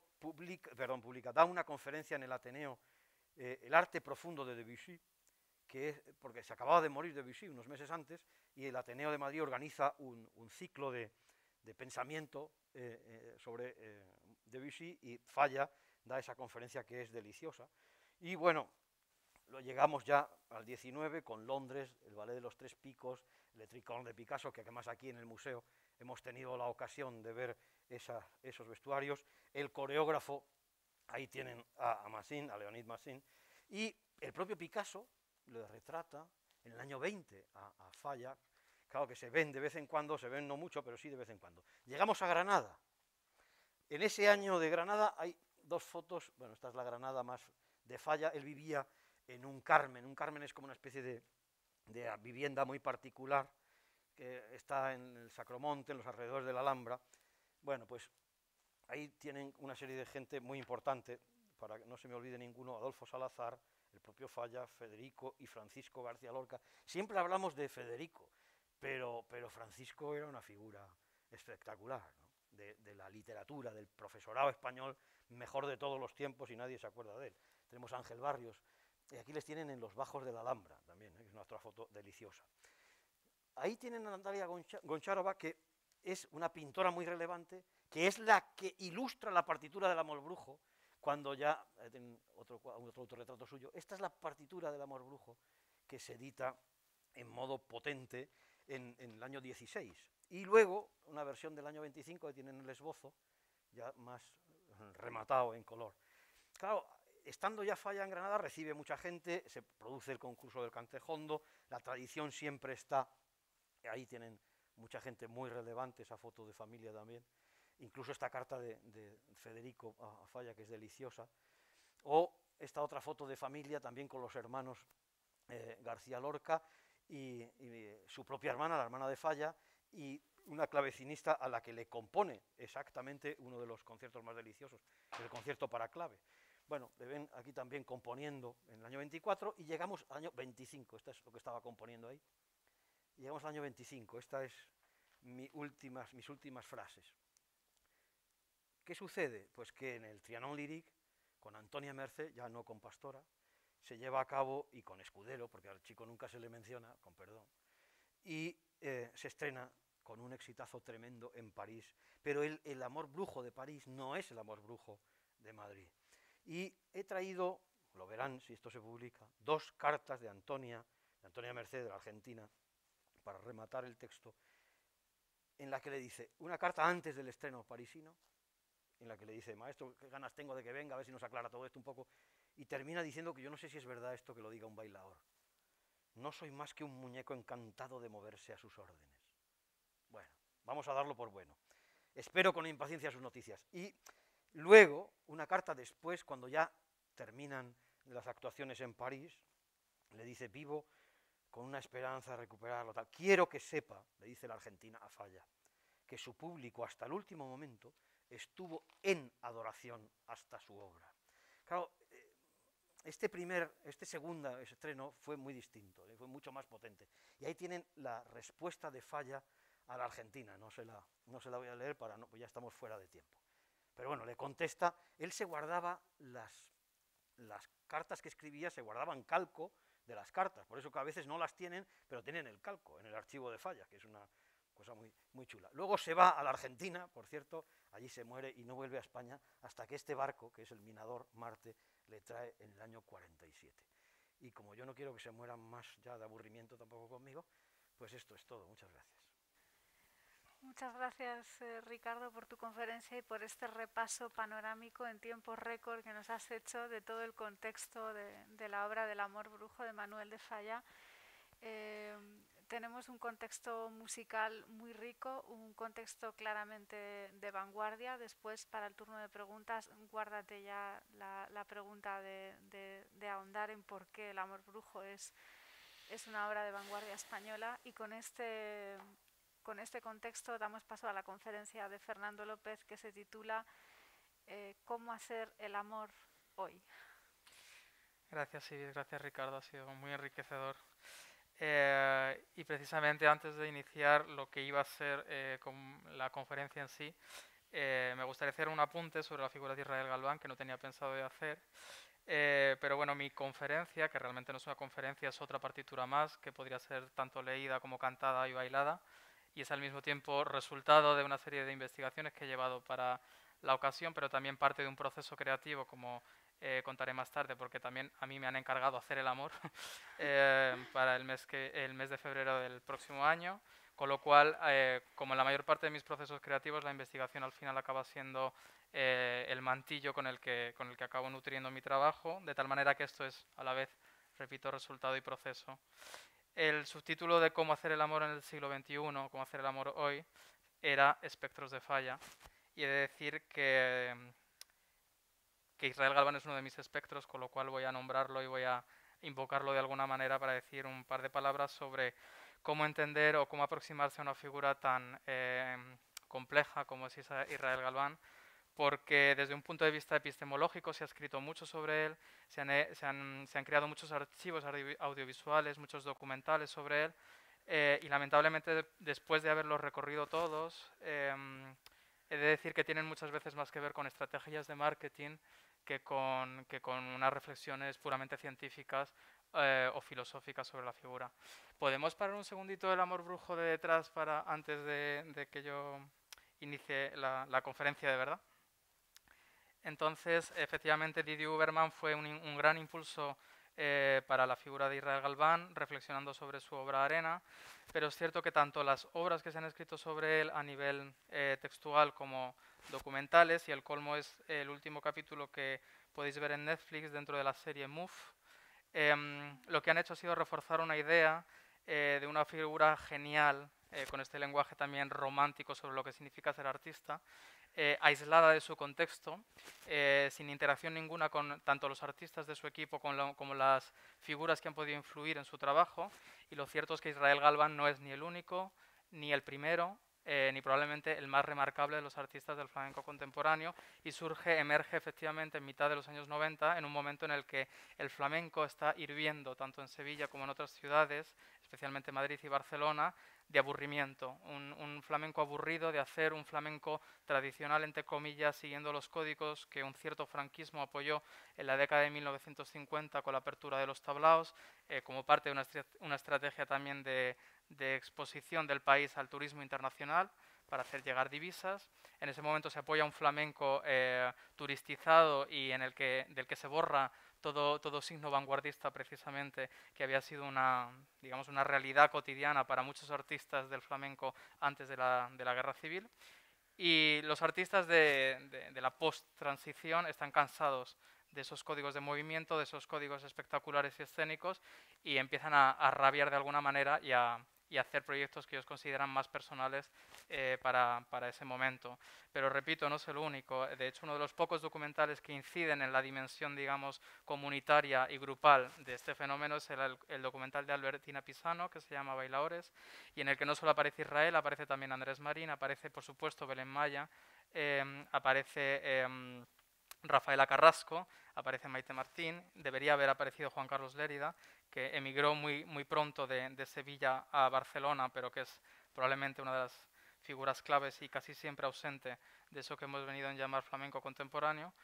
da una conferencia en el Ateneo, El arte profundo de Debussy, que es porque se acababa de morir Debussy unos meses antes, y el Ateneo de Madrid organiza un ciclo de pensamiento sobre Debussy, y Falla da esa conferencia que es deliciosa. Y bueno, lo llegamos ya al 19 con Londres, el Ballet de los Tres Picos, Le Tricon de Picasso, que además aquí en el museo hemos tenido la ocasión de ver esos vestuarios. El coreógrafo, ahí tienen a Massin, a Leonid Massin, y el propio Picasso le retrata en el año 20 a Falla. Claro que se ven de vez en cuando, se ven no mucho, pero sí de vez en cuando. Llegamos a Granada. En ese año de Granada hay dos fotos, bueno, esta es la Granada más de Falla. Él vivía en un Carmen es como una especie de vivienda muy particular, que está en el Sacromonte, en los alrededores de la Alhambra. Bueno, pues ahí tienen una serie de gente muy importante, para que no se me olvide ninguno: Adolfo Salazar, el propio Falla, Federico y Francisco García Lorca. Siempre hablamos de Federico, pero Francisco era una figura espectacular, ¿no? de la literatura, del profesorado español mejor de todos los tiempos, y nadie se acuerda de él. Tenemos a Ángel Barrios, y aquí les tienen en los bajos de la Alhambra también, que es una otra foto deliciosa. Ahí tienen a Natalia Goncharova, que es una pintora muy relevante, que es la que ilustra la partitura del Amor Brujo, cuando ya otro autorretrato suyo. Esta es la partitura del Amor Brujo, que se edita en modo potente en el año 16. Y luego una versión del año 25 que tienen el esbozo, ya más rematado en color. Claro, estando ya Falla en Granada, recibe mucha gente, se produce el concurso del Cantejondo, la tradición siempre está, ahí tienen mucha gente muy relevante, esa foto de familia también, incluso esta carta de Federico a Falla, que es deliciosa, o esta otra foto de familia también con los hermanos García Lorca y su propia hermana, la hermana de Falla, y una clavecinista a la que le compone exactamente uno de los conciertos más deliciosos, el concierto para clave. Bueno, le ven aquí también componiendo en el año 24, y llegamos al año 25, esto es lo que estaba componiendo ahí. Llegamos al año 25, esta es mis últimas frases. ¿Qué sucede? Pues que en el Trianon Lyrique, con Antonia Mercé, ya no con Pastora, se lleva a cabo, y con Escudero, porque al chico nunca se le menciona, con perdón, y se estrena con un exitazo tremendo en París. Pero el Amor Brujo de París no es el Amor Brujo de Madrid. Y he traído, lo verán si esto se publica, dos cartas de Antonia Mercé, de la Argentina, para rematar el texto, en la que le dice, una carta antes del estreno parisino, en la que le dice, maestro, qué ganas tengo de que venga, a ver si nos aclara todo esto un poco, y termina diciendo que yo no sé si es verdad esto que lo diga un bailaor. No soy más que un muñeco encantado de moverse a sus órdenes. Bueno, vamos a darlo por bueno. Espero con impaciencia sus noticias. Y luego, una carta después, cuando ya terminan las actuaciones en París, le dice, vivo con una esperanza de recuperarlo, tal. Quiero que sepa, le dice la Argentina a Falla, que su público hasta el último momento estuvo en adoración hasta su obra. Claro, este segundo estreno fue muy distinto, fue mucho más potente. Y ahí tienen la respuesta de Falla a la Argentina, no se la voy a leer, pues ya estamos fuera de tiempo. Pero bueno, le contesta, él se guardaba las cartas que escribía, se guardaban calco de las cartas, por eso que a veces no las tienen, pero tienen el calco en el archivo de Falla, que es una cosa muy, muy chula. Luego se va a la Argentina, por cierto, allí se muere y no vuelve a España hasta que este barco, que es el minador Marte, le trae en el año 47. Y como yo no quiero que se mueran más ya de aburrimiento tampoco conmigo, pues esto es todo. Muchas gracias. Muchas gracias, Ricardo, por tu conferencia y por este repaso panorámico en tiempo récord que nos has hecho de todo el contexto de la obra del Amor Brujo de Manuel de Falla. Tenemos un contexto musical muy rico, un contexto claramente de vanguardia. Después, para el turno de preguntas, guárdate ya la pregunta de ahondar en por qué el Amor Brujo es una obra de vanguardia española. Y con este contexto damos paso a la conferencia de Fernando López, que se titula ¿Cómo hacer el amor hoy? Gracias, Iris, gracias, Ricardo, ha sido muy enriquecedor. Y precisamente antes de iniciar lo que iba a ser con la conferencia en sí, me gustaría hacer un apunte sobre la figura de Israel Galván, que no tenía pensado de hacer. Pero bueno, mi conferencia, que realmente no es una conferencia, es otra partitura más, que podría ser tanto leída como cantada y bailada, y es al mismo tiempo resultado de una serie de investigaciones que he llevado para la ocasión, pero también parte de un proceso creativo, como contaré más tarde, porque también a mí me han encargado hacer el amor para el mes de febrero del próximo año, con lo cual, como en la mayor parte de mis procesos creativos, la investigación al final acaba siendo el mantillo con el que acabo nutriendo mi trabajo, de tal manera que esto es a la vez, repito, resultado y proceso. El subtítulo de Cómo hacer el amor en el siglo XXI, Cómo hacer el amor hoy, era Espectros de Falla, y he de decir que Israel Galván es uno de mis espectros, con lo cual voy a nombrarlo y voy a invocarlo de alguna manera para decir un par de palabras sobre cómo entender o cómo aproximarse a una figura tan compleja como es Israel Galván, porque desde un punto de vista epistemológico se ha escrito mucho sobre él, se han creado muchos archivos audiovisuales, muchos documentales sobre él, y lamentablemente después de haberlos recorrido todos, he de decir que tienen muchas veces más que ver con estrategias de marketing que con unas reflexiones puramente científicas o filosóficas sobre la figura. ¿Podemos parar un segundito el amor brujo de detrás antes de que yo inicie la conferencia de verdad? Entonces, efectivamente, Didier Huberman fue un gran impulso para la figura de Israel Galván, reflexionando sobre su obra Arena, pero es cierto que tanto las obras que se han escrito sobre él a nivel textual como documentales, y el colmo es el último capítulo que podéis ver en Netflix dentro de la serie Move, lo que han hecho ha sido reforzar una idea de una figura genial, con este lenguaje también romántico sobre lo que significa ser artista, aislada de su contexto, sin interacción ninguna con tanto los artistas de su equipo como las figuras que han podido influir en su trabajo. Y lo cierto es que Israel Galván no es ni el único, ni el primero, ni probablemente el más remarcable de los artistas del flamenco contemporáneo, y emerge efectivamente en mitad de los años 90, en un momento en el que el flamenco está hirviendo, tanto en Sevilla como en otras ciudades, especialmente Madrid y Barcelona, de aburrimiento, un flamenco aburrido de hacer un flamenco tradicional, entre comillas, siguiendo los códigos que un cierto franquismo apoyó en la década de 1950 con la apertura de los tablaos, como parte de una estrategia también de exposición del país al turismo internacional para hacer llegar divisas. En ese momento se apoya un flamenco turistizado y del que se borra todo signo vanguardista, precisamente, que había sido una realidad cotidiana para muchos artistas del flamenco antes de la Guerra Civil. Y los artistas de la post-transición están cansados de esos códigos de movimiento, de esos códigos espectaculares y escénicos, y empiezan a rabiar de alguna manera y y hacer proyectos que ellos consideran más personales para ese momento. Pero repito, no es el único. De hecho, uno de los pocos documentales que inciden en la dimensión, digamos, comunitaria y grupal de este fenómeno es el documental de Albertina Pisano, que se llama Bailaores, y en el que no solo aparece Israel, aparece también Andrés Marín, aparece, por supuesto, Belén Maya, aparece Rafaela Carrasco, aparece Maite Martín, debería haber aparecido Juan Carlos Lérida, que emigró muy pronto de Sevilla a Barcelona, pero que es probablemente una de las figuras claves y casi siempre ausente de eso que hemos venido a llamar flamenco contemporáneo.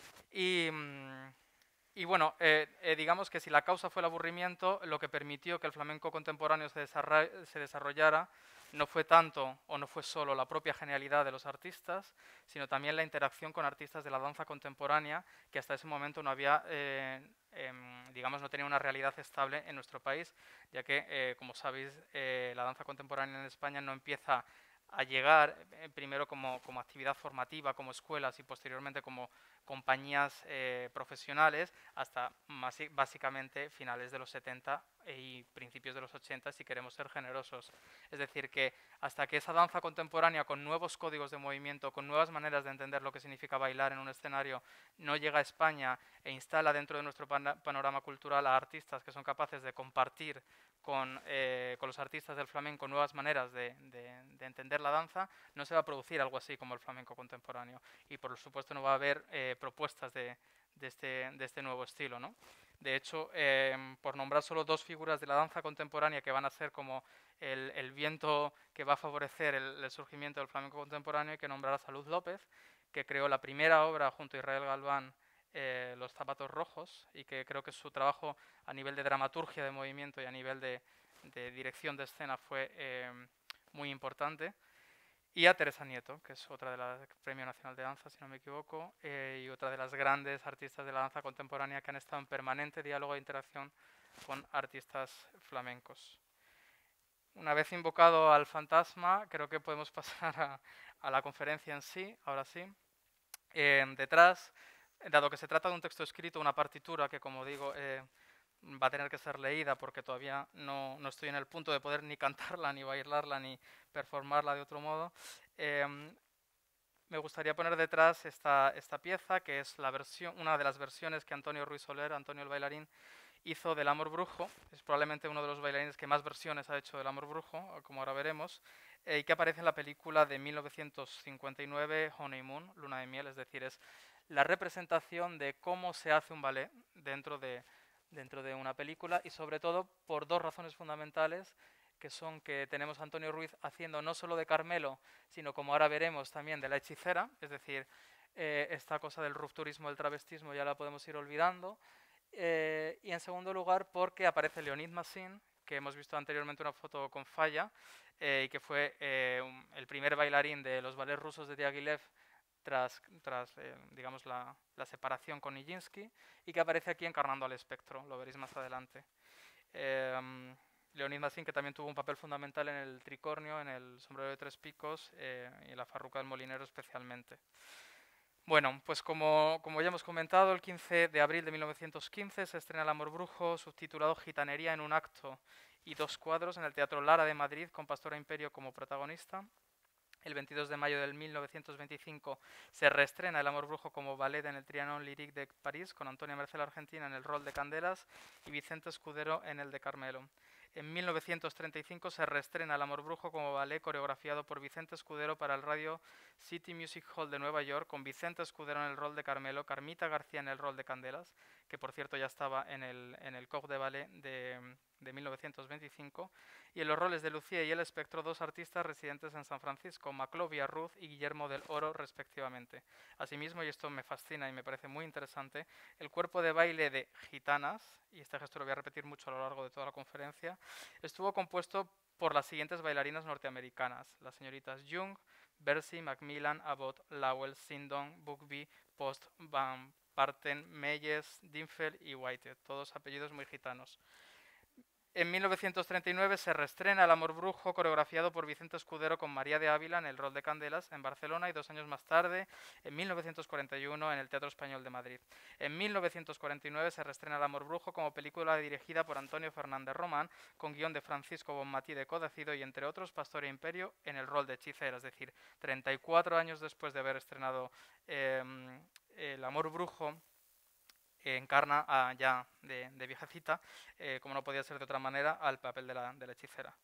Y bueno, digamos que si la causa fue el aburrimiento, lo que permitió que el flamenco contemporáneo se desarrollara no fue tanto o no fue solo la propia genialidad de los artistas, sino también la interacción con artistas de la danza contemporánea, que hasta ese momento no había, digamos, no tenía una realidad estable en nuestro país, ya que, como sabéis, la danza contemporánea en España no empieza a llegar primero como actividad formativa, como escuelas y posteriormente como compañías profesionales hasta básicamente finales de los 70 y principios de los 80 si queremos ser generosos. Es decir, que hasta que esa danza contemporánea con nuevos códigos de movimiento, con nuevas maneras de entender lo que significa bailar en un escenario, no llega a España e instala dentro de nuestro panorama cultural a artistas que son capaces de compartir con los artistas del flamenco nuevas maneras de entender la danza, no se va a producir algo así como el flamenco contemporáneo. Y por supuesto no va a haber propuestas de este nuevo estilo, ¿no? De hecho, por nombrar solo dos figuras de la danza contemporánea que van a ser como el viento que va a favorecer el surgimiento del flamenco contemporáneo, hay que nombrar a Salud López, que creó la primera obra junto a Israel Galván, Los zapatos rojos, y que creo que su trabajo a nivel de dramaturgia de movimiento y a nivel de dirección de escena fue muy importante. Y a Teresa Nieto, que es otra de las Premio Nacional de Danza, si no me equivoco, y otra de las grandes artistas de la danza contemporánea que han estado en permanente diálogo e interacción con artistas flamencos. Una vez invocado al fantasma, creo que podemos pasar a la conferencia en sí, ahora sí. Detrás, dado que se trata de un texto escrito, una partitura que, como digo, va a tener que ser leída porque todavía no estoy en el punto de poder ni cantarla, ni bailarla, ni performarla de otro modo. Me gustaría poner detrás esta pieza, que es una de las versiones que Antonio Ruiz Soler, Antonio el bailarín, hizo del Amor Brujo. Es probablemente uno de los bailarines que más versiones ha hecho del Amor Brujo, como ahora veremos, y que aparece en la película de 1959, Honeymoon, Luna de Miel. Es decir, es la representación de cómo se hace un ballet dentro de una película, y sobre todo por dos razones fundamentales, que son que tenemos a Antonio Ruiz haciendo no solo de Carmelo, sino, como ahora veremos, también de la hechicera. Es decir, esta cosa del rupturismo, del travestismo ya la podemos ir olvidando. Y en segundo lugar porque aparece Leonid Massin, que hemos visto anteriormente una foto con Falla, y que fue el primer bailarín de los ballets rusos de Diaghilev tras digamos, la separación con Nijinsky, y que aparece aquí encarnando al espectro, lo veréis más adelante. Leonid Massin, que también tuvo un papel fundamental en el Tricornio, en el Sombrero de Tres Picos y en la Farruca del Molinero especialmente. Bueno, pues como ya hemos comentado, el 15 de abril de 1915 se estrena El Amor Brujo, subtitulado Gitanería en un acto y dos cuadros, en el Teatro Lara de Madrid, con Pastora Imperio como protagonista. El 22 de mayo del 1925 se reestrena El Amor Brujo como ballet en el Trianon Lyrique de París, con Antonia Mercel Argentina en el rol de Candelas y Vicente Escudero en el de Carmelo. En 1935 se reestrena El Amor Brujo como ballet coreografiado por Vicente Escudero para el Radio City Music Hall de Nueva York, con Vicente Escudero en el rol de Carmelo, Carmita García en el rol de Candelas, que por cierto ya estaba en el Corps de Ballet de 1925, y en los roles de Lucía y el Espectro, dos artistas residentes en San Francisco, Maclovia Ruth y Guillermo del Oro, respectivamente. Asimismo, y esto me fascina y me parece muy interesante, el cuerpo de baile de Gitanas, y este gesto lo voy a repetir mucho a lo largo de toda la conferencia, estuvo compuesto por las siguientes bailarinas norteamericanas: las señoritas Young, Bercy, Macmillan, Abbott, Lowell, Sindon, Bookby, Post, Van Parten, Meyers, Dinfeld y White, todos apellidos muy gitanos. En 1939 se reestrena El amor brujo, coreografiado por Vicente Escudero con María de Ávila en el rol de Candelas en Barcelona, y 2 años más tarde, en 1941, en el Teatro Español de Madrid. En 1949 se reestrena El amor brujo como película dirigida por Antonio Fernández Román, con guión de Francisco Bonmatí de Codecido y, entre otros, Pastor e Imperio en el rol de hechicera. Es decir, 34 años después de haber estrenado El amor brujo, encarna ya de viejecita, como no podía ser de otra manera, al papel de la hechicera.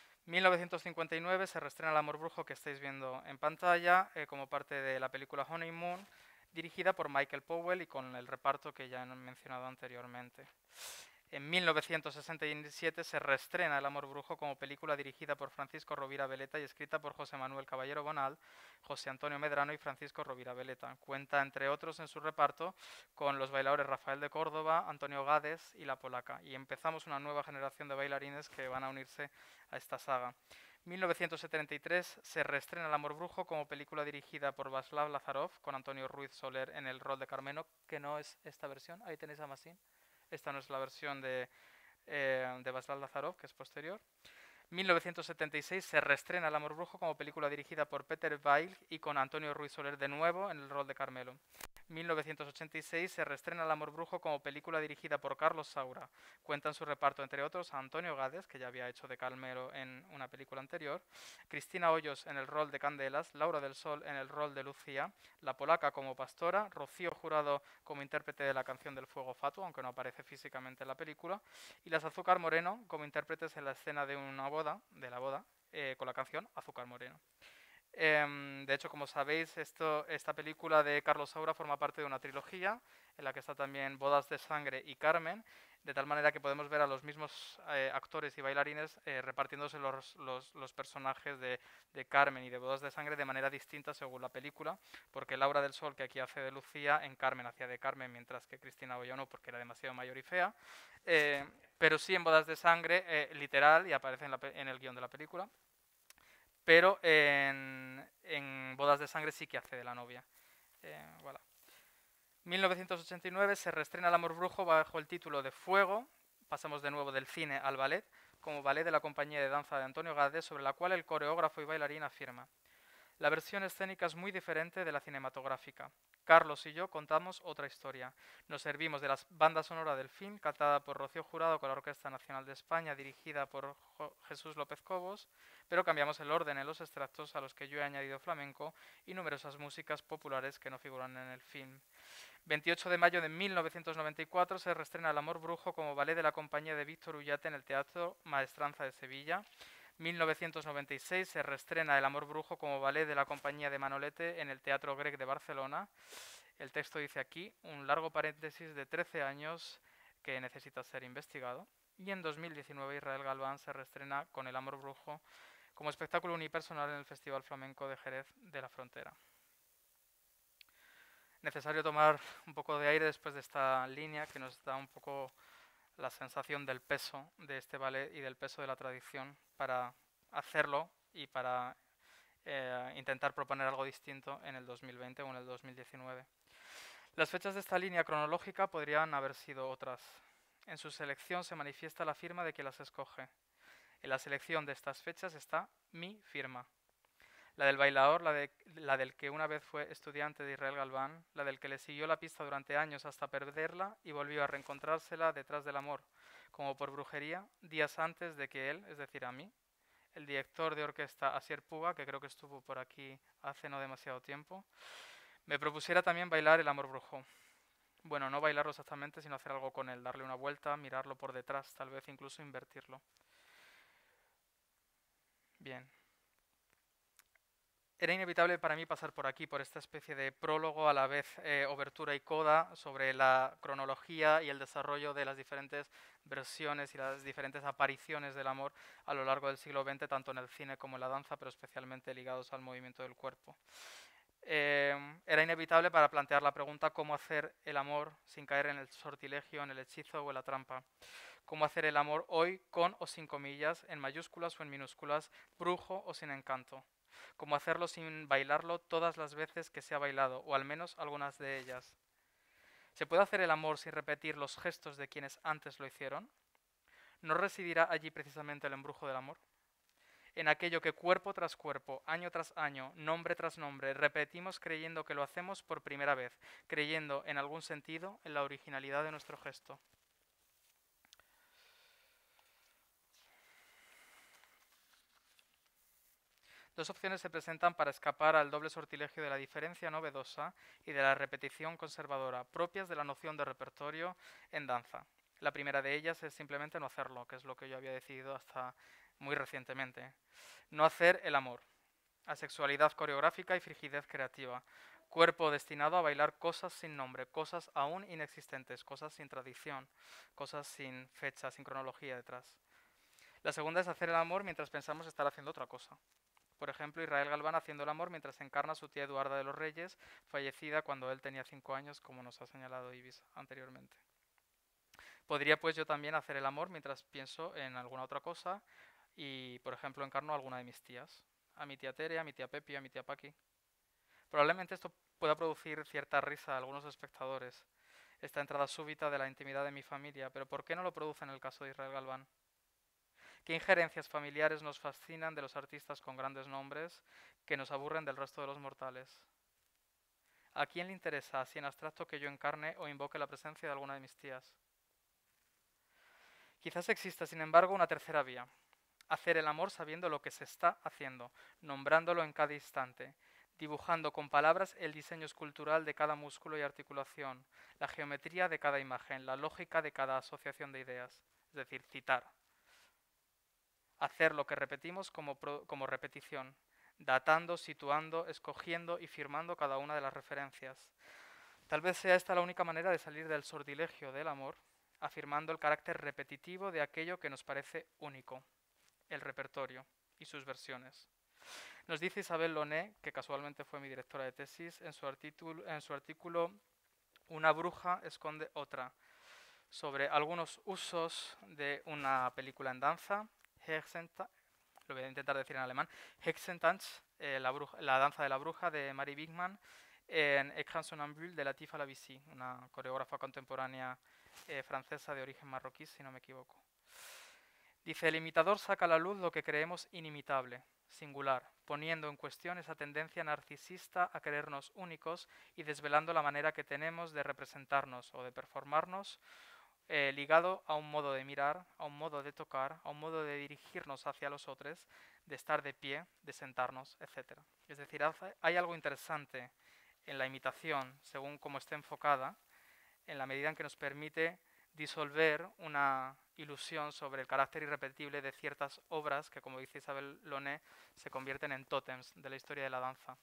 1959 se reestrena El amor brujo, que estáis viendo en pantalla, como parte de la película Honeymoon, dirigida por Michael Powell y con el reparto que ya he mencionado anteriormente. En 1967 se reestrena El amor brujo como película dirigida por Francisco Rovira Veleta y escrita por José Manuel Caballero Bonal, José Antonio Medrano y Francisco Rovira Veleta. Cuenta, entre otros, en su reparto con los bailadores Rafael de Córdoba, Antonio Gades y La Polaca. Y empezamos una nueva generación de bailarines que van a unirse a esta saga. 1973 se reestrena El amor brujo como película dirigida por Václav Lazarov, con Antonio Ruiz Soler en el rol de Carmeno, que no es esta versión. Ahí tenéis a Masín. Esta no es la versión de Václav Lazarov, que es posterior. 1976 se reestrena El amor brujo como película dirigida por Peter Weigl y con Antonio Ruiz Soler de nuevo en el rol de Carmelo. 1986 se reestrena El amor brujo como película dirigida por Carlos Saura. Cuenta en su reparto, entre otros, a Antonio Gades, que ya había hecho de Carmelo en una película anterior, Cristina Hoyos en el rol de Candelas, Laura del Sol en el rol de Lucía, La Polaca como pastora, Rocío Jurado como intérprete de la canción del fuego fatuo, aunque no aparece físicamente en la película, y las Azúcar Moreno como intérpretes en la escena de la boda, con la canción Azúcar Moreno. De hecho, como sabéis, esta película de Carlos Saura forma parte de una trilogía en la que está también Bodas de Sangre y Carmen, de tal manera que podemos ver a los mismos actores y bailarines repartiéndose los personajes de Carmen y de Bodas de Sangre de manera distinta según la película, porque Laura del Sol, que aquí hace de Lucía, en Carmen hacía de Carmen, mientras que Cristina Boya no, porque era demasiado mayor y fea, pero sí en Bodas de Sangre, literal, y aparece en el guión de la película. Pero en Bodas de Sangre sí que hace de la novia. Voilà. 1989 se reestrena El amor brujo bajo el título de Fuego. Pasamos de nuevo del cine al ballet, como ballet de la compañía de danza de Antonio Gades, sobre la cual el coreógrafo y bailarín afirma: la versión escénica es muy diferente de la cinematográfica. Carlos y yo contamos otra historia. Nos servimos de la banda sonora del film, cantada por Rocío Jurado con la Orquesta Nacional de España, dirigida por Jesús López Cobos, pero cambiamos el orden en los extractos, a los que yo he añadido flamenco y numerosas músicas populares que no figuran en el film. 28 de mayo de 1994 se reestrena El amor brujo como ballet de la compañía de Víctor Ullate en el Teatro Maestranza de Sevilla. 1996 se reestrena El amor brujo como ballet de la compañía de Manolete en el Teatro Grec de Barcelona. El texto dice aquí: un largo paréntesis de 13 años que necesita ser investigado. Y en 2019 Israel Galván se reestrena con El amor brujo como espectáculo unipersonal en el Festival Flamenco de Jerez de la Frontera. Necesario tomar un poco de aire después de esta línea que nos da un poco la sensación del peso de este ballet y del peso de la tradición para hacerlo y para intentar proponer algo distinto en el 2020 o en el 2019. Las fechas de esta línea cronológica podrían haber sido otras. En su selección se manifiesta la firma de quien las escoge. En la selección de estas fechas está mi firma. La del bailador, la del que una vez fue estudiante de Israel Galván, la del que le siguió la pista durante años hasta perderla y volvió a reencontrársela detrás del amor, como por brujería, días antes de que él, es decir, a mí, el director de orquesta Asier Puga, que creo que estuvo por aquí hace no demasiado tiempo, me propusiera también bailar El amor brujo. Bueno, no bailarlo exactamente, sino hacer algo con él, darle una vuelta, mirarlo por detrás, tal vez incluso invertirlo. Bien. Era inevitable para mí pasar por aquí, por esta especie de prólogo, a la vez obertura y coda, sobre la cronología y el desarrollo de las diferentes versiones y las diferentes apariciones del amor a lo largo del siglo XX, tanto en el cine como en la danza, pero especialmente ligados al movimiento del cuerpo. Era inevitable para plantear la pregunta: ¿cómo hacer el amor sin caer en el sortilegio, en el hechizo o en la trampa? ¿Cómo hacer el amor hoy con o sin comillas, en mayúsculas o en minúsculas, brujo o sin encanto? ¿Cómo hacerlo sin bailarlo todas las veces que se ha bailado, o al menos algunas de ellas? ¿Se puede hacer el amor sin repetir los gestos de quienes antes lo hicieron? ¿No residirá allí precisamente el embrujo del amor? En aquello que cuerpo tras cuerpo, año tras año, nombre tras nombre, repetimos creyendo que lo hacemos por primera vez, creyendo en algún sentido en la originalidad de nuestro gesto. Dos opciones se presentan para escapar al doble sortilegio de la diferencia novedosa y de la repetición conservadora, propias de la noción de repertorio en danza. La primera de ellas es simplemente no hacerlo, que es lo que yo había decidido hasta muy recientemente. No hacer el amor. Asexualidad coreográfica y frigidez creativa. Cuerpo destinado a bailar cosas sin nombre, cosas aún inexistentes, cosas sin tradición, cosas sin fecha, sin cronología detrás. La segunda es hacer el amor mientras pensamos estar haciendo otra cosa. Por ejemplo, Israel Galván haciendo el amor mientras encarna a su tía Eduarda de los Reyes, fallecida cuando él tenía 5 años, como nos ha señalado Ibis anteriormente. Podría pues yo también hacer el amor mientras pienso en alguna otra cosa y, por ejemplo, encarno a alguna de mis tías. A mi tía Tere, a mi tía Pepi, a mi tía Paqui. Probablemente esto pueda producir cierta risa a algunos espectadores, esta entrada súbita de la intimidad de mi familia, pero ¿por qué no lo produce en el caso de Israel Galván? ¿Qué injerencias familiares nos fascinan de los artistas con grandes nombres que nos aburren del resto de los mortales? ¿A quién le interesa, así en abstracto, que yo encarne o invoque la presencia de alguna de mis tías? Quizás exista, sin embargo, una tercera vía. Hacer el amor sabiendo lo que se está haciendo, nombrándolo en cada instante, dibujando con palabras el diseño escultural de cada músculo y articulación, la geometría de cada imagen, la lógica de cada asociación de ideas, es decir, citar. Hacer lo que repetimos como repetición, datando, situando, escogiendo y firmando cada una de las referencias. Tal vez sea esta la única manera de salir del sortilegio del amor, afirmando el carácter repetitivo de aquello que nos parece único, el repertorio y sus versiones. Nos dice Isabel Loné, que casualmente fue mi directora de tesis, en su artículo Una bruja esconde otra, sobre algunos usos de una película en danza, lo voy a intentar decir en alemán, Hexentanz, la danza de la bruja de Marie Wigman, en Écran Somnambule de Latifa Lavissi, una coreógrafa contemporánea francesa de origen marroquí, si no me equivoco. Dice, el imitador saca a la luz lo que creemos inimitable, singular, poniendo en cuestión esa tendencia narcisista a creernos únicos y desvelando la manera que tenemos de representarnos o de performarnos, ligado a un modo de mirar, a un modo de tocar, a un modo de dirigirnos hacia los otros, de estar de pie, de sentarnos, etc. Es decir, hay algo interesante en la imitación, según cómo esté enfocada, en la medida en que nos permite disolver una ilusión sobre el carácter irrepetible de ciertas obras que, como dice Isabel Loné, se convierten en tótems de la historia de la danza.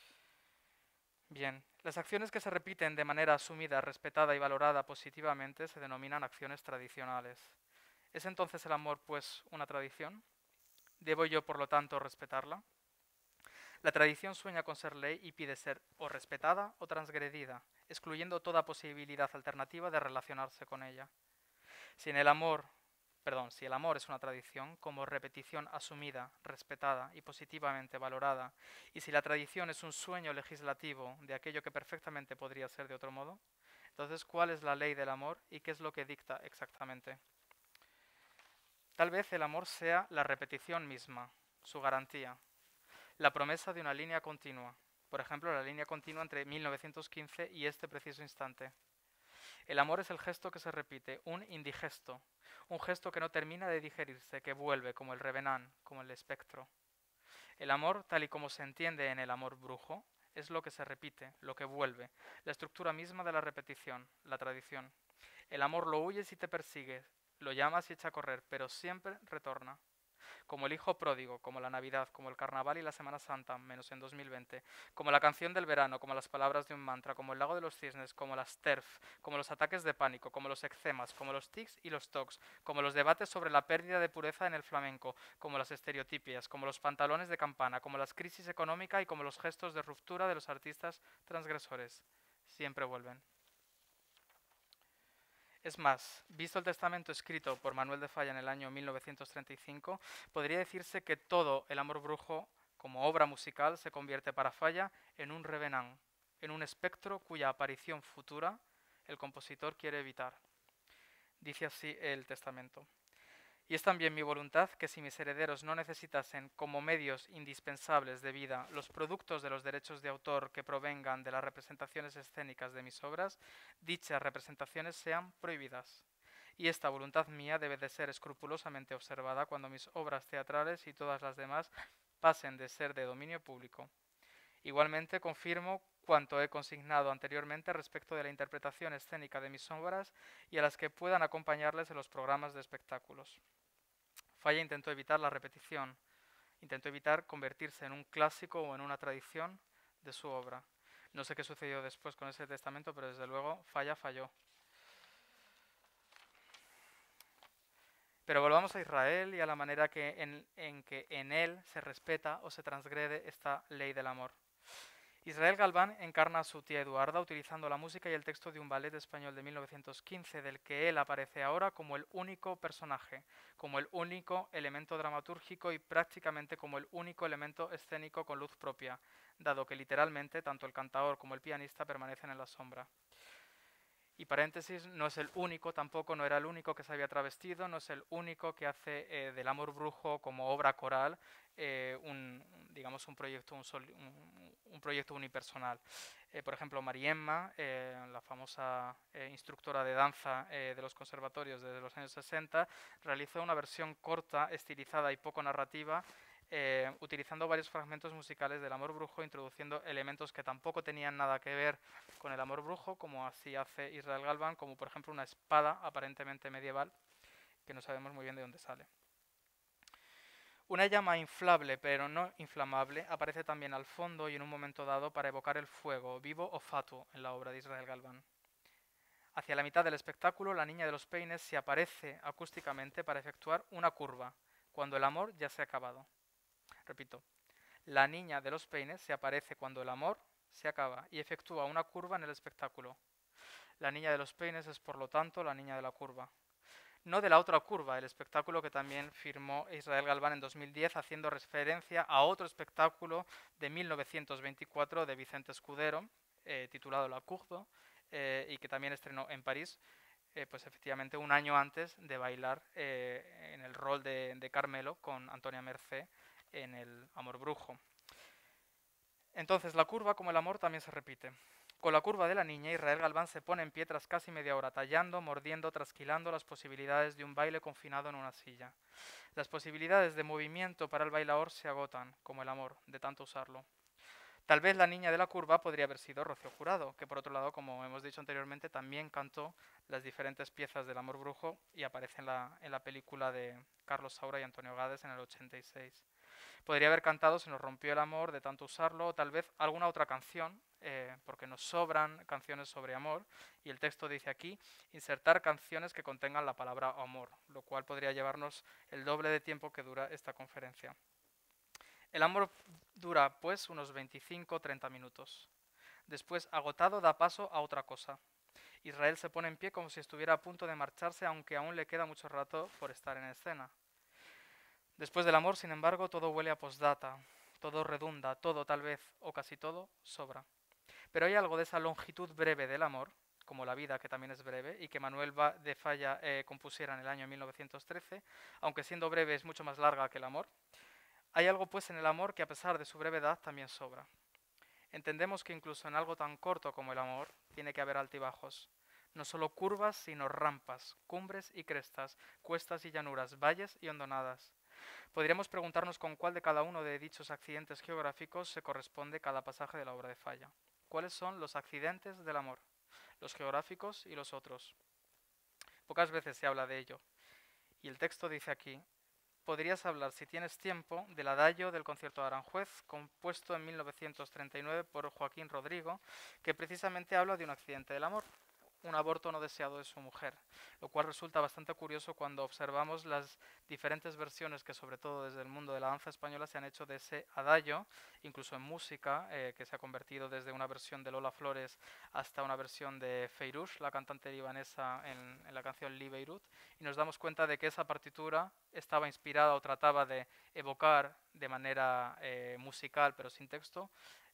Bien, las acciones que se repiten de manera asumida, respetada y valorada positivamente se denominan acciones tradicionales. ¿Es entonces el amor, pues, una tradición? ¿Debo yo, por lo tanto, respetarla? La tradición sueña con ser ley y pide ser o respetada o transgredida, excluyendo toda posibilidad alternativa de relacionarse con ella. Si el amor es una tradición, como repetición asumida, respetada y positivamente valorada, y si la tradición es un sueño legislativo de aquello que perfectamente podría ser de otro modo, entonces, ¿cuál es la ley del amor y qué es lo que dicta exactamente? Tal vez el amor sea la repetición misma, su garantía, la promesa de una línea continua, por ejemplo, la línea continua entre 1915 y este preciso instante. El amor es el gesto que se repite, un indigesto, un gesto que no termina de digerirse, que vuelve como el revenant, como el espectro. El amor, tal y como se entiende en el amor brujo, es lo que se repite, lo que vuelve, la estructura misma de la repetición, la tradición. El amor lo huyes y te persigues, lo llamas y echa a correr, pero siempre retorna. Como el hijo pródigo, como la Navidad, como el Carnaval y la Semana Santa, menos en 2020, como la canción del verano, como las palabras de un mantra, como el lago de los cisnes, como las TERF, como los ataques de pánico, como los eczemas, como los tics y los tocs, como los debates sobre la pérdida de pureza en el flamenco, como las estereotipias, como los pantalones de campana, como las crisis económica y como los gestos de ruptura de los artistas transgresores. Siempre vuelven. Es más, visto el testamento escrito por Manuel de Falla en el año 1935, podría decirse que todo el amor brujo, como obra musical, se convierte para Falla en un revenant, en un espectro cuya aparición futura el compositor quiere evitar. Dice así el testamento. Y es también mi voluntad que si mis herederos no necesitasen como medios indispensables de vida los productos de los derechos de autor que provengan de las representaciones escénicas de mis obras, dichas representaciones sean prohibidas. Y esta voluntad mía debe de ser escrupulosamente observada cuando mis obras teatrales y todas las demás pasen de ser de dominio público. Igualmente confirmo cuanto he consignado anteriormente respecto de la interpretación escénica de mis obras y a las que puedan acompañarles en los programas de espectáculos. Falla intentó evitar la repetición, intentó evitar convertirse en un clásico o en una tradición de su obra. No sé qué sucedió después con ese testamento, pero desde luego Falla falló. Pero volvamos a Israel y a la manera en que en él se respeta o se transgrede esta ley del amor. Israel Galván encarna a su tía Eduarda utilizando la música y el texto de un ballet español de 1915 del que él aparece ahora como el único personaje, como el único elemento dramatúrgico y prácticamente como el único elemento escénico con luz propia, dado que literalmente tanto el cantador como el pianista permanecen en la sombra. Y paréntesis, no es el único, tampoco no era el único que se había travestido, no es el único que hace del Amor Brujo como obra coral digamos un proyecto, un proyecto unipersonal. Por ejemplo, Mariemma, la famosa instructora de danza de los conservatorios desde los años 60, realizó una versión corta, estilizada y poco narrativa, utilizando varios fragmentos musicales del Amor Brujo, introduciendo elementos que tampoco tenían nada que ver con el Amor Brujo, como así hace Israel Galván, como por ejemplo una espada aparentemente medieval, que no sabemos muy bien de dónde sale. Una llama inflable pero no inflamable aparece también al fondo y en un momento dado para evocar el fuego, vivo o fatuo, en la obra de Israel Galván. Hacia la mitad del espectáculo, la niña de los peines se aparece acústicamente para efectuar una curva, cuando el amor ya se ha acabado. Repito, la niña de los peines se aparece cuando el amor se acaba y efectúa una curva en el espectáculo. La niña de los peines es, por lo tanto, la niña de la curva. No de la otra curva, el espectáculo que también firmó Israel Galván en 2010, haciendo referencia a otro espectáculo de 1924 de Vicente Escudero, titulado La Courbe, y que también estrenó en París, pues efectivamente un año antes de bailar en el rol de Carmelo con Antonia Mercé en el Amor Brujo. Entonces la curva, como el amor, también se repite. Con la curva de la niña, Israel Galván se pone en pie tras casi media hora, tallando, mordiendo, trasquilando las posibilidades de un baile confinado en una silla. Las posibilidades de movimiento para el bailaor se agotan, como el amor, de tanto usarlo. Tal vez la niña de la curva podría haber sido Rocío Jurado, que por otro lado, como hemos dicho anteriormente, también cantó las diferentes piezas del Amor Brujo y aparece en la película de Carlos Saura y Antonio Gades en el 86. Podría haber cantado Se nos rompió el amor de tanto usarlo, o tal vez alguna otra canción, porque nos sobran canciones sobre amor, y el texto dice aquí, insertar canciones que contengan la palabra amor, lo cual podría llevarnos el doble de tiempo que dura esta conferencia. El amor dura, pues, unos 25-30 minutos. Después, agotado, da paso a otra cosa. Israel se pone en pie como si estuviera a punto de marcharse, aunque aún le queda mucho rato por estar en escena. Después del amor, sin embargo, todo huele a postdata, todo redunda, todo tal vez, o casi todo, sobra. Pero hay algo de esa longitud breve del amor, como la vida, que también es breve, y que Manuel de Falla compusiera en el año 1913, aunque siendo breve es mucho más larga que el amor. Hay algo pues en el amor que a pesar de su brevedad también sobra. Entendemos que incluso en algo tan corto como el amor tiene que haber altibajos. No solo curvas, sino rampas, cumbres y crestas, cuestas y llanuras, valles y hondonadas. Podríamos preguntarnos con cuál de cada uno de dichos accidentes geográficos se corresponde cada pasaje de la obra de Falla. ¿Cuáles son los accidentes del amor? Los geográficos y los otros. Pocas veces se habla de ello. Y el texto dice aquí, podrías hablar, si tienes tiempo, del adagio del concierto de Aranjuez, compuesto en 1939 por Joaquín Rodrigo, que precisamente habla de un accidente del amor, un aborto no deseado de su mujer, lo cual resulta bastante curioso cuando observamos las diferentes versiones que sobre todo desde el mundo de la danza española se han hecho de ese adagio, incluso en música, que se ha convertido desde una versión de Lola Flores hasta una versión de Feirush, la cantante libanesa, en la canción Li Beirut, y nos damos cuenta de que esa partitura estaba inspirada o trataba de evocar de manera musical pero sin texto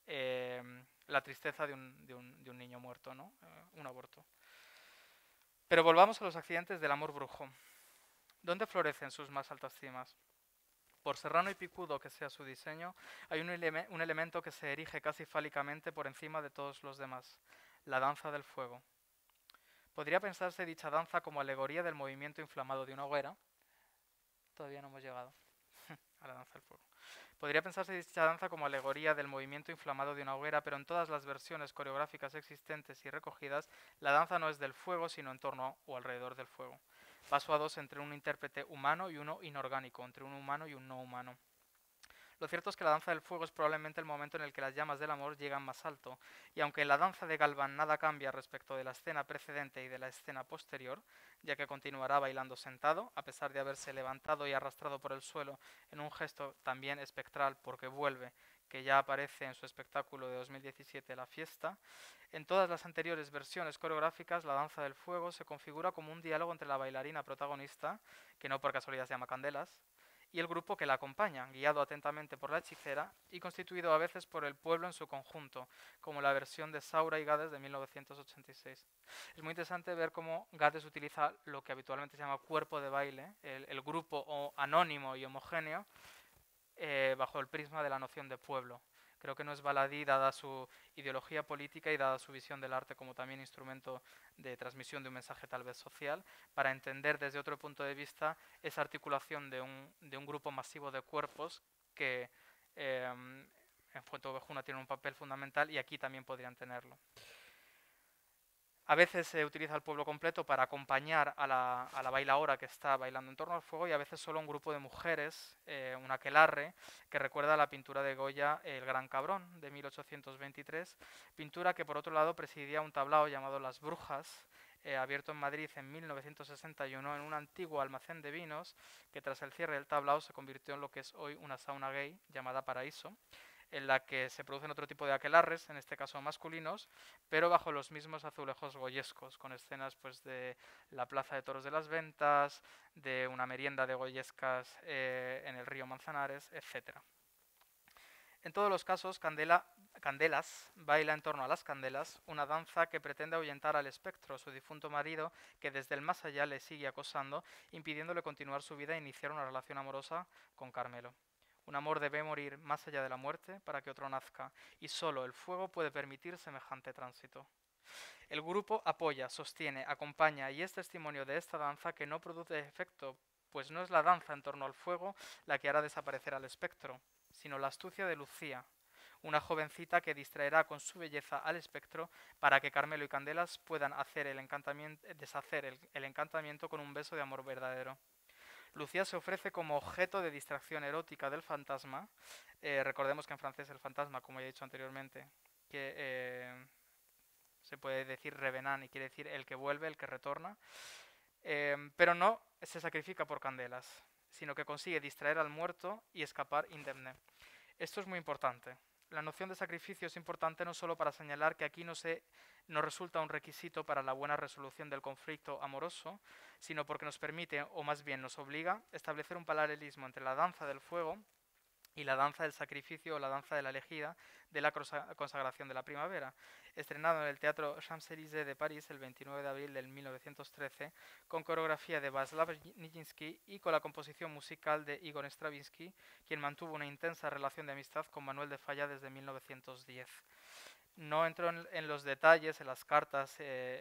la tristeza de un niño muerto, ¿no? Un aborto. Pero volvamos a los accidentes del amor brujo. ¿Dónde florecen sus más altas cimas? Por serrano y picudo que sea su diseño, hay un elemento que se erige casi fálicamente por encima de todos los demás, la danza del fuego. Podría pensarse dicha danza como alegoría del movimiento inflamado de una hoguera. Todavía no hemos llegado a la danza del fuego. Podría pensarse dicha danza como alegoría del movimiento inflamado de una hoguera, pero en todas las versiones coreográficas existentes y recogidas, la danza no es del fuego, sino en torno o alrededor del fuego. Paso a dos entre un intérprete humano y uno inorgánico, entre un humano y un no humano. Lo cierto es que la danza del fuego es probablemente el momento en el que las llamas del amor llegan más alto, y aunque en la danza de Galván nada cambia respecto de la escena precedente y de la escena posterior, ya que continuará bailando sentado, a pesar de haberse levantado y arrastrado por el suelo en un gesto también espectral porque vuelve, que ya aparece en su espectáculo de 2017 La Fiesta, en todas las anteriores versiones coreográficas la danza del fuego se configura como un diálogo entre la bailarina protagonista, que no por casualidad se llama Candelas, y el grupo que la acompaña, guiado atentamente por la hechicera y constituido a veces por el pueblo en su conjunto, como la versión de Saura y Gades de 1986. Es muy interesante ver cómo Gades utiliza lo que habitualmente se llama cuerpo de baile, el grupo anónimo y homogéneo, bajo el prisma de la noción de pueblo. Creo que no es baladí dada su ideología política y dada su visión del arte como también instrumento de transmisión de un mensaje tal vez social, para entender desde otro punto de vista esa articulación de un grupo masivo de cuerpos que en Fuente Ovejuna tienen un papel fundamental y aquí también podrían tenerlo. A veces se utiliza el pueblo completo para acompañar a la bailaora que está bailando en torno al fuego y a veces solo un grupo de mujeres, un aquelarre, que recuerda a la pintura de Goya El Gran Cabrón de 1823, pintura que por otro lado presidía un tablao llamado Las Brujas, abierto en Madrid en 1961 en un antiguo almacén de vinos que tras el cierre del tablao se convirtió en lo que es hoy una sauna gay llamada Paraíso, en la que se producen otro tipo de aquelarres, en este caso masculinos, pero bajo los mismos azulejos goyescos, con escenas pues de la Plaza de Toros de las Ventas, de una merienda de goyescas en el río Manzanares, etc. En todos los casos, Candelas baila en torno a las candelas, una danza que pretende ahuyentar al espectro, su difunto marido, que desde el más allá le sigue acosando, impidiéndole continuar su vida e iniciar una relación amorosa con Carmelo. Un amor debe morir más allá de la muerte para que otro nazca, y solo el fuego puede permitir semejante tránsito. El grupo apoya, sostiene, acompaña y es testimonio de esta danza que no produce efecto, pues no es la danza en torno al fuego la que hará desaparecer al espectro, sino la astucia de Lucía, una jovencita que distraerá con su belleza al espectro para que Carmelo y Candelas puedan hacer deshacer el encantamiento con un beso de amor verdadero. Lucía se ofrece como objeto de distracción erótica del fantasma. Recordemos que en francés el fantasma, como ya he dicho anteriormente, que se puede decir revenant y quiere decir el que vuelve, el que retorna, pero no se sacrifica por candelas, sino que consigue distraer al muerto y escapar indemne. Esto es muy importante. La noción de sacrificio es importante no solo para señalar que aquí no resulta un requisito para la buena resolución del conflicto amoroso, sino porque nos permite, o más bien nos obliga, a establecer un paralelismo entre la danza del fuego y la danza del sacrificio o la danza de la elegida de la consagración de la primavera, estrenado en el Teatro Champs-Élysées de París el 29 de abril del 1913, con coreografía de Václav Nijinsky y con la composición musical de Igor Stravinsky, quien mantuvo una intensa relación de amistad con Manuel de Falla desde 1910. No entro en los detalles, en las cartas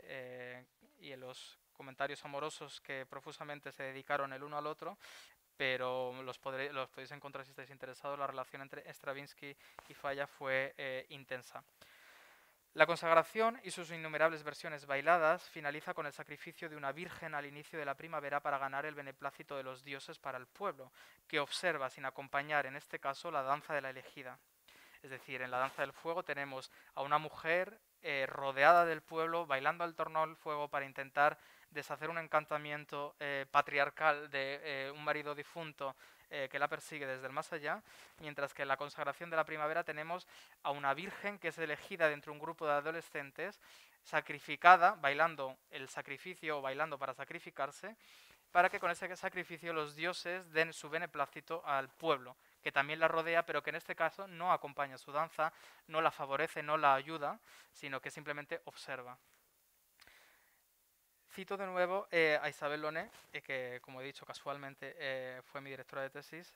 y en los comentarios amorosos que profusamente se dedicaron el uno al otro, pero los podéis encontrar si estáis interesados. La relación entre Stravinsky y Falla fue intensa. La consagración y sus innumerables versiones bailadas finaliza con el sacrificio de una virgen al inicio de la primavera para ganar el beneplácito de los dioses para el pueblo, que observa sin acompañar en este caso la danza de la elegida. Es decir, en la danza del fuego tenemos a una mujer rodeada del pueblo, bailando al torno al fuego para intentar deshacer un encantamiento patriarcal de un marido difunto que la persigue desde el más allá, mientras que en la consagración de la primavera tenemos a una virgen que es elegida dentro de un grupo de adolescentes, sacrificada, bailando el sacrificio o bailando para sacrificarse, para que con ese sacrificio los dioses den su beneplácito al pueblo, que también la rodea, pero que en este caso no acompaña su danza, no la favorece, no la ayuda, sino que simplemente observa. Cito de nuevo a Isabel Loné, que como he dicho casualmente fue mi directora de tesis,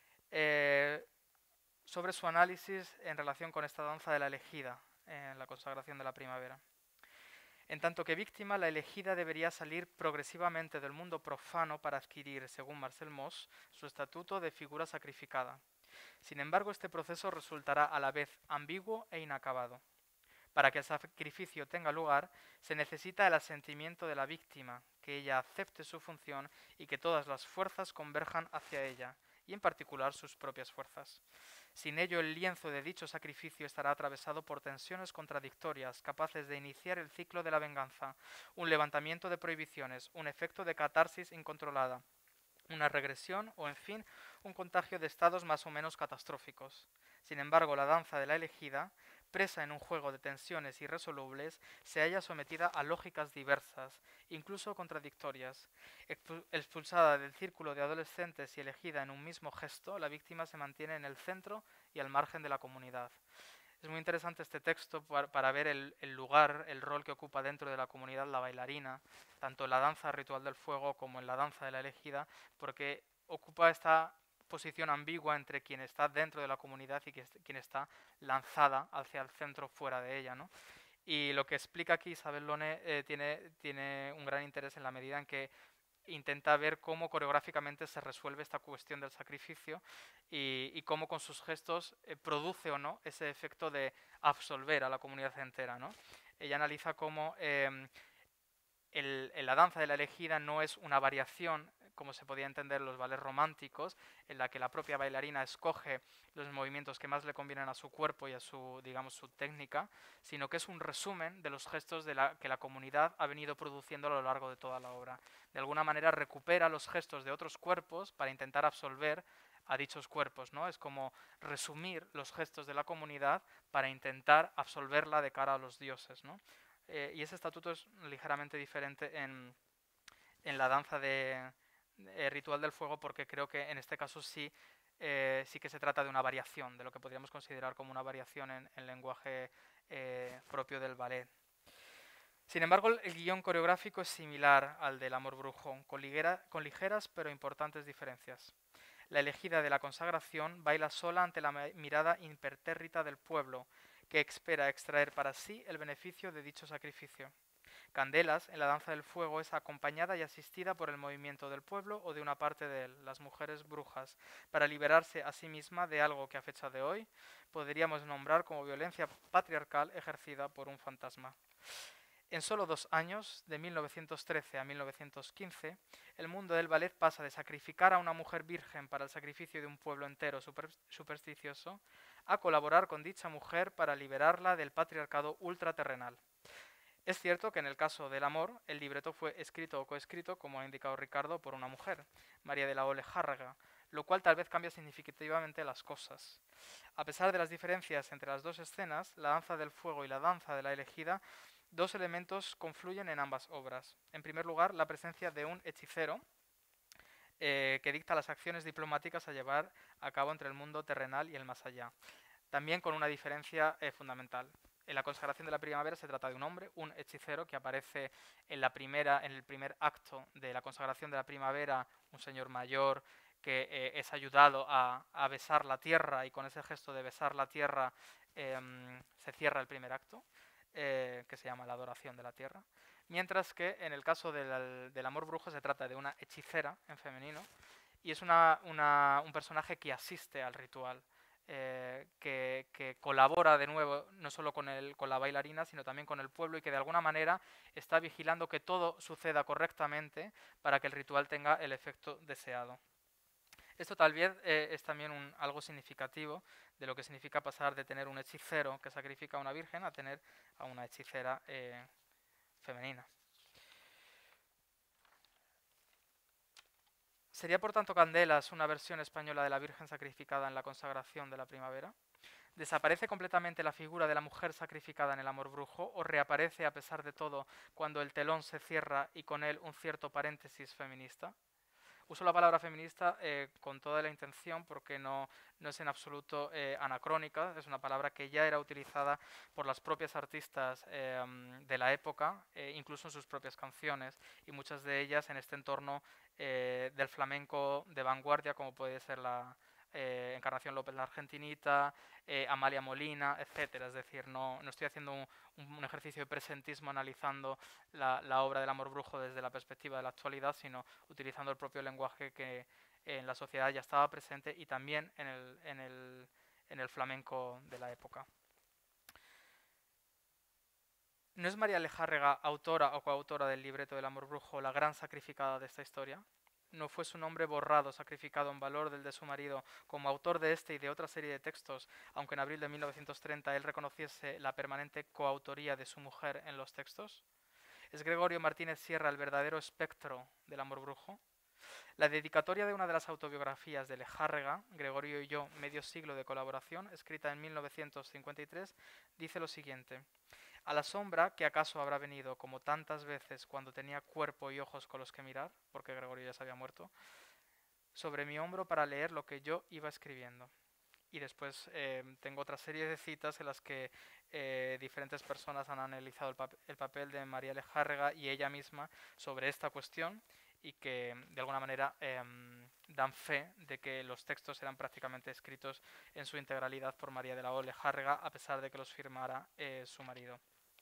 sobre su análisis en relación con esta danza de la elegida en la consagración de la primavera. En tanto que víctima, la elegida debería salir progresivamente del mundo profano para adquirir, según Marcel Mauss, su estatuto de figura sacrificada. Sin embargo, este proceso resultará a la vez ambiguo e inacabado. Para que el sacrificio tenga lugar, se necesita el asentimiento de la víctima, que ella acepte su función y que todas las fuerzas converjan hacia ella, y en particular sus propias fuerzas. Sin ello, el lienzo de dicho sacrificio estará atravesado por tensiones contradictorias, capaces de iniciar el ciclo de la venganza, un levantamiento de prohibiciones, un efecto de catarsis incontrolada, una regresión o, en fin, un contagio de estados más o menos catastróficos. Sin embargo, la danza de la elegida, presa en un juego de tensiones irresolubles, se halla sometida a lógicas diversas, incluso contradictorias. Expulsada del círculo de adolescentes y elegida en un mismo gesto, la víctima se mantiene en el centro y al margen de la comunidad. Es muy interesante este texto para ver el lugar, el rol que ocupa dentro de la comunidad la bailarina, tanto en la danza ritual del fuego como en la danza de la elegida, porque ocupa esta posición ambigua entre quien está dentro de la comunidad y quien está lanzada hacia el centro fuera de ella, ¿no? Y lo que explica aquí Isabel Loné tiene un gran interés en la medida en que intenta ver cómo coreográficamente se resuelve esta cuestión del sacrificio y cómo con sus gestos produce o no ese efecto de absolver a la comunidad entera, ¿no? Ella analiza cómo la danza de la elegida no es una variación, como se podía entender en los ballets románticos, en la que la propia bailarina escoge los movimientos que más le convienen a su cuerpo y a su, digamos, su técnica, sino que es un resumen de los gestos que la comunidad ha venido produciendo a lo largo de toda la obra. De alguna manera recupera los gestos de otros cuerpos para intentar absolver a dichos cuerpos, ¿no? Es como resumir los gestos de la comunidad para intentar absolverla de cara a los dioses, ¿no? Y ese estatuto es ligeramente diferente en la danza de ritual del fuego, porque creo que en este caso sí que se trata de una variación, de lo que podríamos considerar como una variación en lenguaje propio del ballet. Sin embargo, el guión coreográfico es similar al del Amor Brujo, con ligeras pero importantes diferencias. La elegida de la consagración baila sola ante la mirada impertérrita del pueblo, que espera extraer para sí el beneficio de dicho sacrificio. Candelas, en la danza del fuego, es acompañada y asistida por el movimiento del pueblo o de una parte de él, las mujeres brujas, para liberarse a sí misma de algo que a fecha de hoy podríamos nombrar como violencia patriarcal ejercida por un fantasma. En solo 2 años, de 1913 a 1915, el mundo del ballet pasa de sacrificar a una mujer virgen para el sacrificio de un pueblo entero supersticioso a colaborar con dicha mujer para liberarla del patriarcado ultraterrenal. Es cierto que en el caso del Amor, el libreto fue escrito o coescrito, como ha indicado Ricardo, por una mujer, María de la Ole Járraga, lo cual tal vez cambia significativamente las cosas. A pesar de las diferencias entre las dos escenas, la danza del fuego y la danza de la elegida, dos elementos confluyen en ambas obras. En primer lugar, la presencia de un hechicero que dicta las acciones diplomáticas a llevar a cabo entre el mundo terrenal y el más allá. También con una diferencia fundamental. En la consagración de la primavera se trata de un hombre, un hechicero, que aparece en el primer acto de la consagración de la primavera, un señor mayor que es ayudado a besar la tierra, y con ese gesto de besar la tierra se cierra el primer acto, que se llama la adoración de la tierra. Mientras que en el caso del Amor Brujo se trata de una hechicera en femenino, y es un personaje que asiste al ritual. Que colabora de nuevo no solo con la bailarina, sino también con el pueblo, y que de alguna manera está vigilando que todo suceda correctamente para que el ritual tenga el efecto deseado. Esto tal vez es también algo significativo de lo que significa pasar de tener un hechicero que sacrifica a una virgen a tener a una hechicera femenina. ¿Sería por tanto Candelas una versión española de la Virgen sacrificada en la consagración de la primavera? ¿Desaparece completamente la figura de la mujer sacrificada en el Amor Brujo o reaparece a pesar de todo cuando el telón se cierra y con él un cierto paréntesis feminista? uso la palabra feminista con toda la intención porque no es en absoluto anacrónica, es una palabra que ya era utilizada por las propias artistas de la época, incluso en sus propias canciones, y muchas de ellas en este entorno del flamenco de vanguardia, como puede ser la Encarnación López la Argentinita, Amalia Molina, etcétera. Es decir, no estoy haciendo un ejercicio de presentismo analizando la obra del Amor Brujo desde la perspectiva de la actualidad, sino utilizando el propio lenguaje que en la sociedad ya estaba presente y también en el flamenco de la época. ¿No es María Lejárrega autora o coautora del libreto del Amor Brujo la gran sacrificada de esta historia? ¿No fue su nombre borrado, sacrificado en valor del de su marido como autor de este y de otra serie de textos, aunque en abril de 1930 él reconociese la permanente coautoría de su mujer en los textos? ¿Es Gregorio Martínez Sierra el verdadero espectro del Amor Brujo? La dedicatoria de una de las autobiografías de Lejárrega, Gregorio y yo, medio siglo de colaboración, escrita en 1953, dice lo siguiente: a la sombra que acaso habrá venido como tantas veces cuando tenía cuerpo y ojos con los que mirar, porque Gregorio ya se había muerto, sobre mi hombro para leer lo que yo iba escribiendo. Y después tengo otra serie de citas en las que diferentes personas han analizado el papel de María Lejárrega y ella misma sobre esta cuestión y que de alguna manera dan fe de que los textos eran prácticamente escritos en su integralidad por María de la O. Lejárrega, a pesar de que los firmara su marido.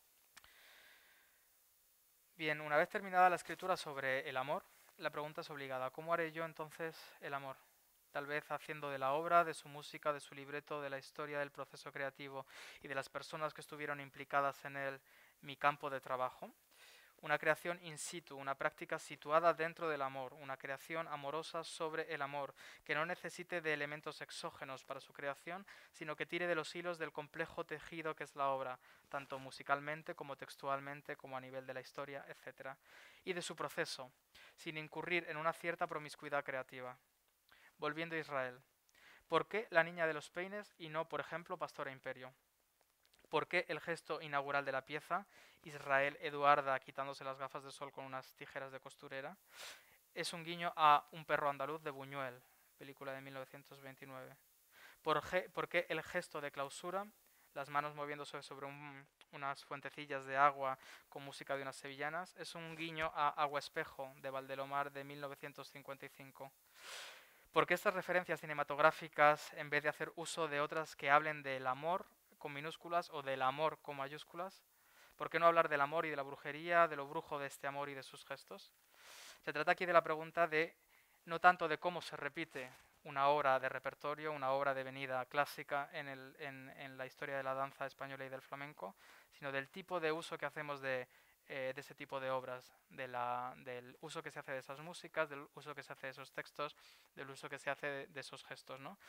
Bien, una vez terminada la escritura sobre el amor, la pregunta es obligada: ¿cómo haré yo entonces el amor? Tal vez haciendo de la obra, de su música, de su libreto, de la historia del proceso creativo y de las personas que estuvieron implicadas en él mi campo de trabajo. Una creación in situ, una práctica situada dentro del amor, una creación amorosa sobre el amor, que no necesite de elementos exógenos para su creación, sino que tire de los hilos del complejo tejido que es la obra, tanto musicalmente como textualmente, como a nivel de la historia, etc. Y de su proceso, sin incurrir en una cierta promiscuidad creativa. Volviendo a Israel. ¿Por qué La niña de los peines y no, por ejemplo, Pastora Imperio? ¿Por qué el gesto inaugural de la pieza, Israel Eduarda quitándose las gafas de sol con unas tijeras de costurera, es un guiño a Un perro andaluz de Buñuel, película de 1929? ¿Por qué el gesto de clausura, las manos moviéndose sobre unas fuentecillas de agua con música de unas sevillanas, es un guiño a Agua Espejo de Valdelomar de 1955? ¿Por qué estas referencias cinematográficas, en vez de hacer uso de otras que hablen del amor con minúsculas o del amor con mayúsculas? ¿Por qué no hablar del amor y de la brujería, de lo brujo de este amor y de sus gestos? Se trata aquí de la pregunta de no tanto de cómo se repite una obra de repertorio, una obra de venida clásica en la historia de la danza española y del flamenco, sino del tipo de uso que hacemos de ese tipo de obras, del uso que se hace de esas músicas, del uso que se hace de esos textos, del uso que se hace de esos gestos, ¿no?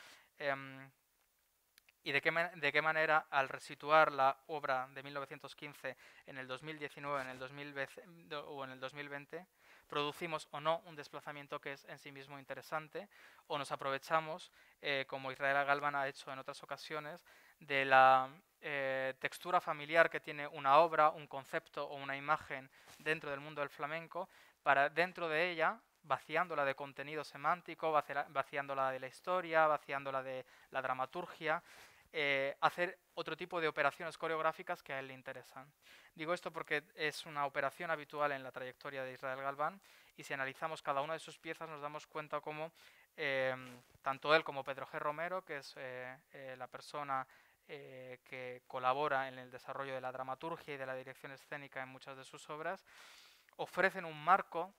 ¿Y de qué manera, al resituar la obra de 1915 en el 2019 en el 2020, o en el 2020, producimos o no un desplazamiento que es en sí mismo interesante, o nos aprovechamos, como Israel Galvan ha hecho en otras ocasiones, de la textura familiar que tiene una obra, un concepto o una imagen dentro del mundo del flamenco, para dentro de ella, vaciándola de contenido semántico, vaciándola de la historia, vaciándola de la dramaturgia, hacer otro tipo de operaciones coreográficas que a él le interesan. Digo esto porque es una operación habitual en la trayectoria de Israel Galvan, y si analizamos cada una de sus piezas nos damos cuenta cómo tanto él como Pedro G. Romero, que es la persona que colabora en el desarrollo de la dramaturgia y de la dirección escénica en muchas de sus obras, ofrecen un marco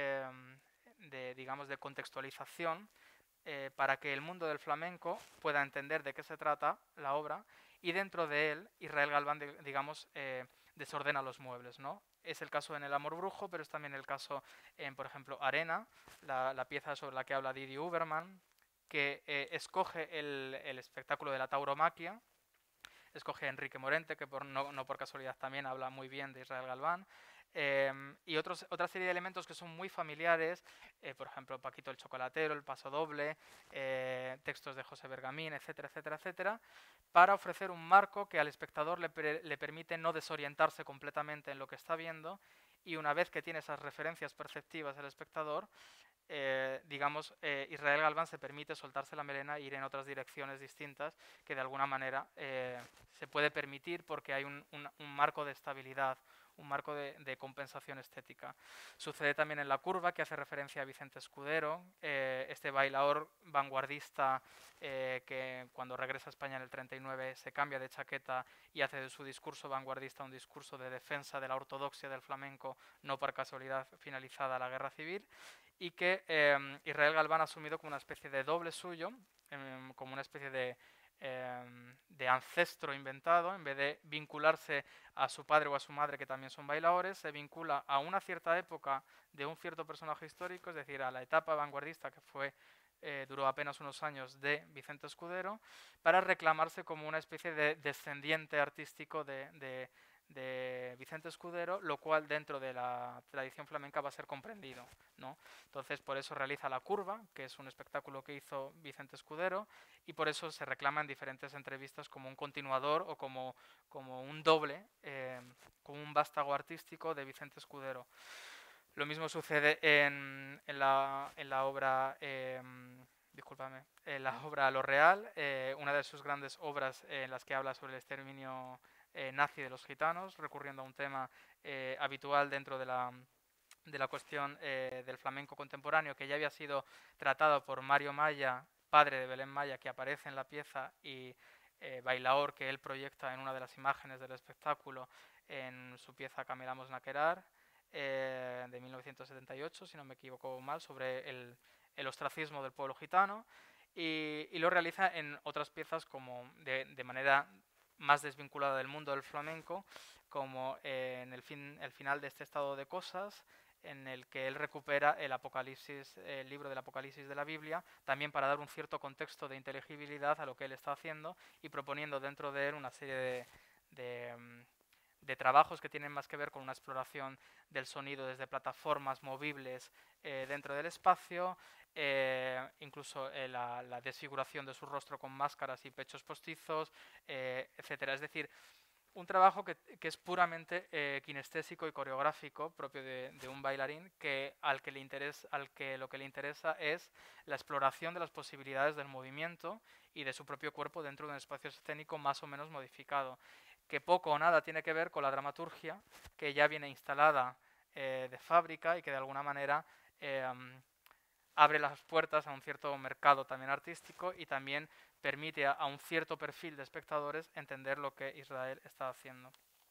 de contextualización para que el mundo del flamenco pueda entender de qué se trata la obra, y dentro de él Israel Galvan desordena los muebles, ¿no? Es el caso en El Amor Brujo, pero es también el caso en, por ejemplo, Arena, la pieza sobre la que habla Didi Huberman, que escoge el espectáculo de la tauromaquia, escoge a Enrique Morente, que no por casualidad también habla muy bien de Israel Galvan, y otra serie de elementos que son muy familiares, por ejemplo, Paquito el Chocolatero, El Paso Doble, textos de José Bergamín, etcétera, etcétera, etcétera, para ofrecer un marco que al espectador le permite no desorientarse completamente en lo que está viendo, y una vez que tiene esas referencias perceptivas el espectador, digamos, Israel Galván se permite soltarse la melena e ir en otras direcciones distintas que de alguna manera se puede permitir porque hay un marco de estabilidad, un marco de compensación estética. Sucede también en La Curva, que hace referencia a Vicente Escudero, este bailaor vanguardista que cuando regresa a España en el 39 se cambia de chaqueta y hace de su discurso vanguardista un discurso de defensa de la ortodoxia del flamenco, no por casualidad finalizada la guerra civil, y que Israel Galván ha asumido como una especie de doble suyo, como una especie de ancestro inventado. En vez de vincularse a su padre o a su madre, que también son bailadores, se vincula a una cierta época de un cierto personaje histórico, es decir, a la etapa vanguardista que duró apenas unos años de Vicente Escudero, para reclamarse como una especie de descendiente artístico de Vicente Escudero, lo cual dentro de la tradición flamenca va a ser comprendido, ¿no? Entonces, por eso realiza La Curva, que es un espectáculo que hizo Vicente Escudero, y por eso se reclama en diferentes entrevistas como un continuador o como un doble, como un vástago artístico de Vicente Escudero. Lo mismo sucede en la obra, discúlpame, en la obra Lo Real, una de sus grandes obras en las que habla sobre el exterminio nazi de los gitanos, recurriendo a un tema habitual dentro de la cuestión del flamenco contemporáneo, que ya había sido tratado por Mario Maya, padre de Belén Maya, que aparece en la pieza, y bailaor que él proyecta en una de las imágenes del espectáculo en su pieza Camelamos Naquerar, de 1978, si no me equivoco mal, sobre el ostracismo del pueblo gitano, y lo realiza en otras piezas como de manera más desvinculada del mundo del flamenco, como en el final de este estado de cosas, en el que él recupera el Apocalipsis, el libro del Apocalipsis de la Biblia, también para dar un cierto contexto de inteligibilidad a lo que él está haciendo y proponiendo dentro de él una serie de trabajos que tienen más que ver con una exploración del sonido desde plataformas movibles dentro del espacio, incluso la desfiguración de su rostro con máscaras y pechos postizos, etcétera. Es decir, un trabajo que es puramente kinestésico y coreográfico, propio de un bailarín, al que lo que le interesa es la exploración de las posibilidades del movimiento y de su propio cuerpo dentro de un espacio escénico más o menos modificado, que poco o nada tiene que ver con la dramaturgia, que ya viene instalada de fábrica y que de alguna manera abre las puertas a un cierto mercado también artístico y también permite a un cierto perfil de espectadores entender lo que Israel está haciendo.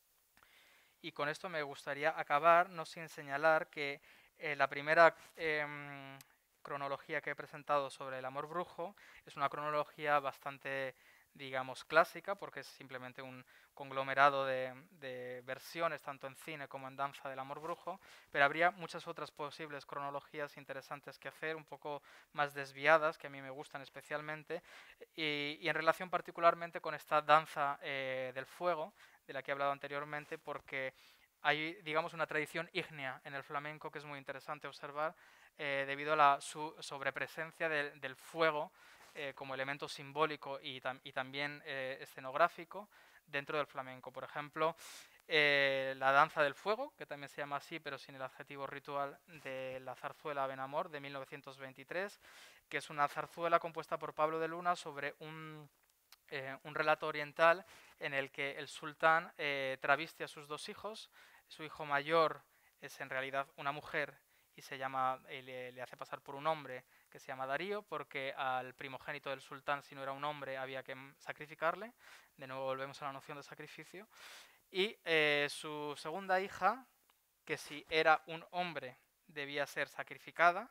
Y con esto me gustaría acabar, no sin señalar que la primera cronología que he presentado sobre el amor brujo es una cronología bastante, digamos, clásica, porque es simplemente un conglomerado de versiones, tanto en cine como en danza, del amor brujo, pero habría muchas otras posibles cronologías interesantes que hacer, un poco más desviadas, que a mí me gustan especialmente, y en relación particularmente con esta danza del fuego, de la que he hablado anteriormente, porque hay, digamos, una tradición ígnea en el flamenco que es muy interesante observar, debido a la sobrepresencia del fuego como elemento simbólico y también escenográfico dentro del flamenco. Por ejemplo, la danza del fuego, que también se llama así, pero sin el adjetivo ritual, de la zarzuela Benamor, de 1923, que es una zarzuela compuesta por Pablo de Luna sobre un relato oriental en el que el sultán traviste a sus dos hijos. Su hijo mayor es en realidad una mujer y le hace pasar por un hombre que se llama Darío, porque al primogénito del sultán, si no era un hombre, había que sacrificarle. De nuevo volvemos a la noción de sacrificio. Y su segunda hija, que si era un hombre debía ser sacrificada,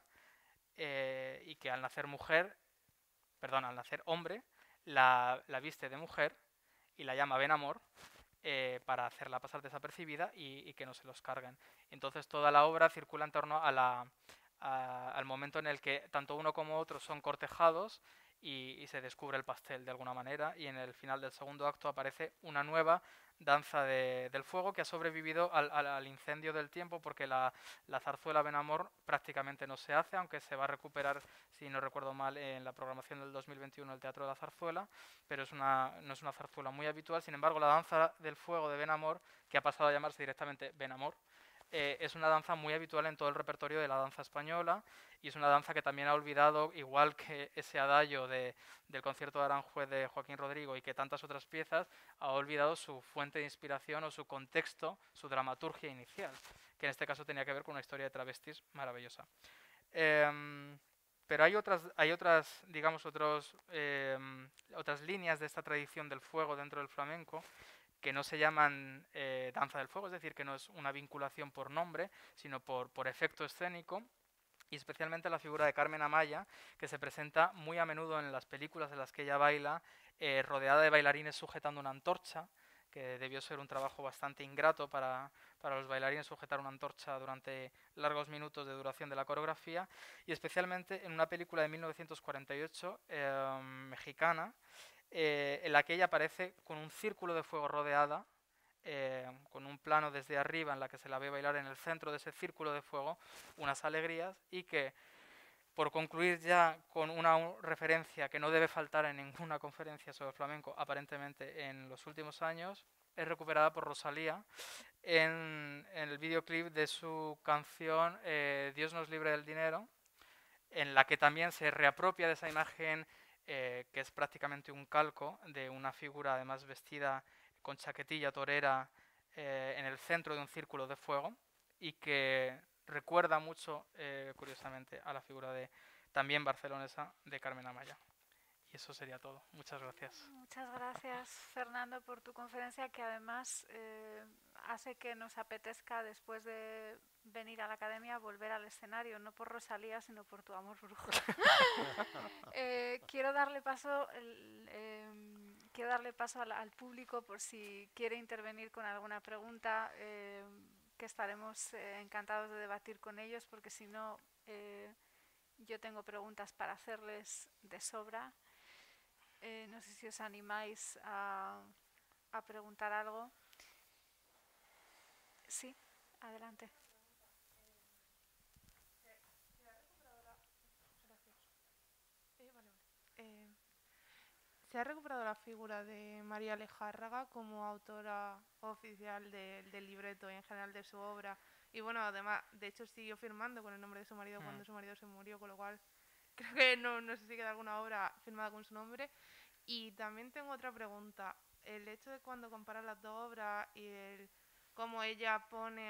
y que al nacer hombre, la viste de mujer y la llama Benamor, para hacerla pasar desapercibida y que no se los carguen. Entonces toda la obra circula en torno al momento en el que tanto uno como otro son cortejados y se descubre el pastel de alguna manera, y en el final del segundo acto aparece una nueva danza del fuego que ha sobrevivido al incendio del tiempo, porque la zarzuela Benamor prácticamente no se hace, aunque se va a recuperar, si no recuerdo mal, en la programación del 2021 el Teatro de la Zarzuela, pero no es una zarzuela muy habitual. Sin embargo, la danza del fuego de Benamor, que ha pasado a llamarse directamente Benamor, es una danza muy habitual en todo el repertorio de la danza española y es una danza que también ha olvidado, igual que ese adagio del concierto de Aranjuez de Joaquín Rodrigo y que tantas otras piezas, ha olvidado su fuente de inspiración o su contexto, su dramaturgia inicial, que en este caso tenía que ver con una historia de travestis maravillosa. Pero hay otras, digamos, otras líneas de esta tradición del fuego dentro del flamenco que no se llaman danza del fuego, es decir, que no es una vinculación por nombre, sino por efecto escénico, y especialmente la figura de Carmen Amaya, que se presenta muy a menudo en las películas en las que ella baila, rodeada de bailarines sujetando una antorcha, que debió ser un trabajo bastante ingrato para los bailarines sujetar una antorcha durante largos minutos de duración de la coreografía, y especialmente en una película de 1948 mexicana, en la que ella aparece con un círculo de fuego rodeada, con un plano desde arriba en la que se la ve bailar en el centro de ese círculo de fuego unas alegrías, y que, por concluir ya con una referencia que no debe faltar en ninguna conferencia sobre flamenco aparentemente en los últimos años, es recuperada por Rosalía en el videoclip de su canción Dios nos libre del dinero, en la que también se reapropia de esa imagen que es prácticamente un calco de una figura además vestida con chaquetilla torera en el centro de un círculo de fuego, y que recuerda mucho, curiosamente, a la figura de también barcelonesa de Carmen Amaya. Y eso sería todo. Muchas gracias. Muchas gracias, Fernando, por tu conferencia, que además hace que nos apetezca, después de venir a la academia, volver al escenario, no por Rosalía, sino por tu amor brujo. Quiero darle paso, al público por si quiere intervenir con alguna pregunta, que estaremos encantados de debatir con ellos, porque si no, yo tengo preguntas para hacerles de sobra. No sé si os animáis a preguntar algo. Sí, adelante. ¿Se ha recuperado la figura de María Lejárraga como autora oficial del libreto y en general de su obra? Y bueno, además, de hecho, siguió firmando con el nombre de su marido cuando su marido se murió, con lo cual creo que no sé si queda alguna obra firmada con su nombre. Y también tengo otra pregunta. El hecho de cuando comparas las dos obras y cómo ella pone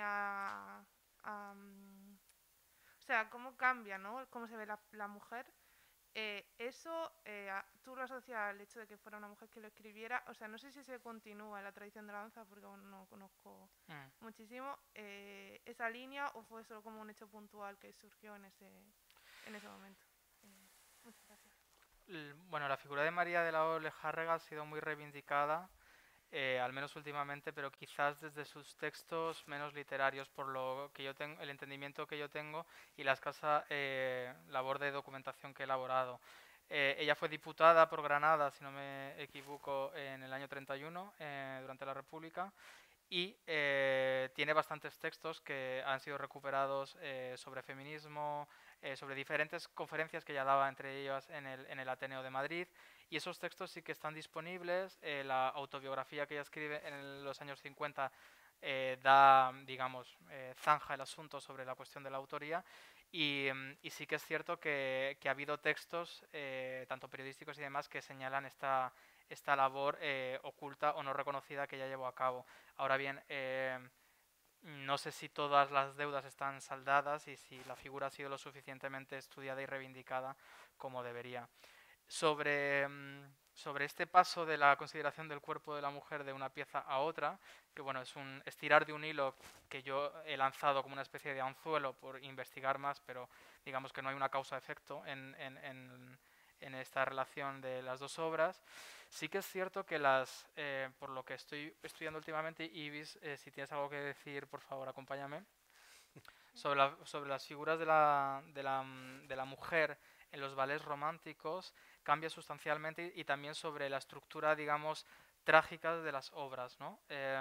o sea, cómo cambia, ¿no? Cómo se ve la mujer. Eso, tú lo asocias al hecho de que fuera una mujer que lo escribiera. O sea, no sé si se continúa en la tradición de la danza, porque bueno, no conozco muchísimo esa línea, o fue solo como un hecho puntual que surgió en ese momento. Muchas gracias. Bueno, la figura de María de la O. Lejárraga ha sido muy reivindicada, al menos últimamente, pero quizás desde sus textos menos literarios, por lo que yo tengo, el entendimiento que yo tengo y la escasa labor de documentación que he elaborado. Ella fue diputada por Granada, si no me equivoco, en el año 31, durante la República, y tiene bastantes textos que han sido recuperados sobre feminismo, sobre diferentes conferencias que ella daba, entre ellas en el Ateneo de Madrid, y esos textos sí que están disponibles. La autobiografía que ella escribe en los años 50 da, digamos, zanja el asunto sobre la cuestión de la autoría, y sí que es cierto que ha habido textos, tanto periodísticos y demás, que señalan esta labor oculta o no reconocida que ella llevó a cabo. Ahora bien, no sé si todas las deudas están saldadas y si la figura ha sido lo suficientemente estudiada y reivindicada como debería. Sobre este paso de la consideración del cuerpo de la mujer de una pieza a otra, que bueno, es un estirar de un hilo que yo he lanzado como una especie de anzuelo por investigar más, pero digamos que no hay una causa-efecto en esta relación de las dos obras. Sí que es cierto que por lo que estoy estudiando últimamente, Ibis, si tienes algo que decir, por favor, acompáñame, sobre las figuras de la mujer en los ballets románticos, cambia sustancialmente, y también sobre la estructura, digamos, trágica de las obras, ¿no?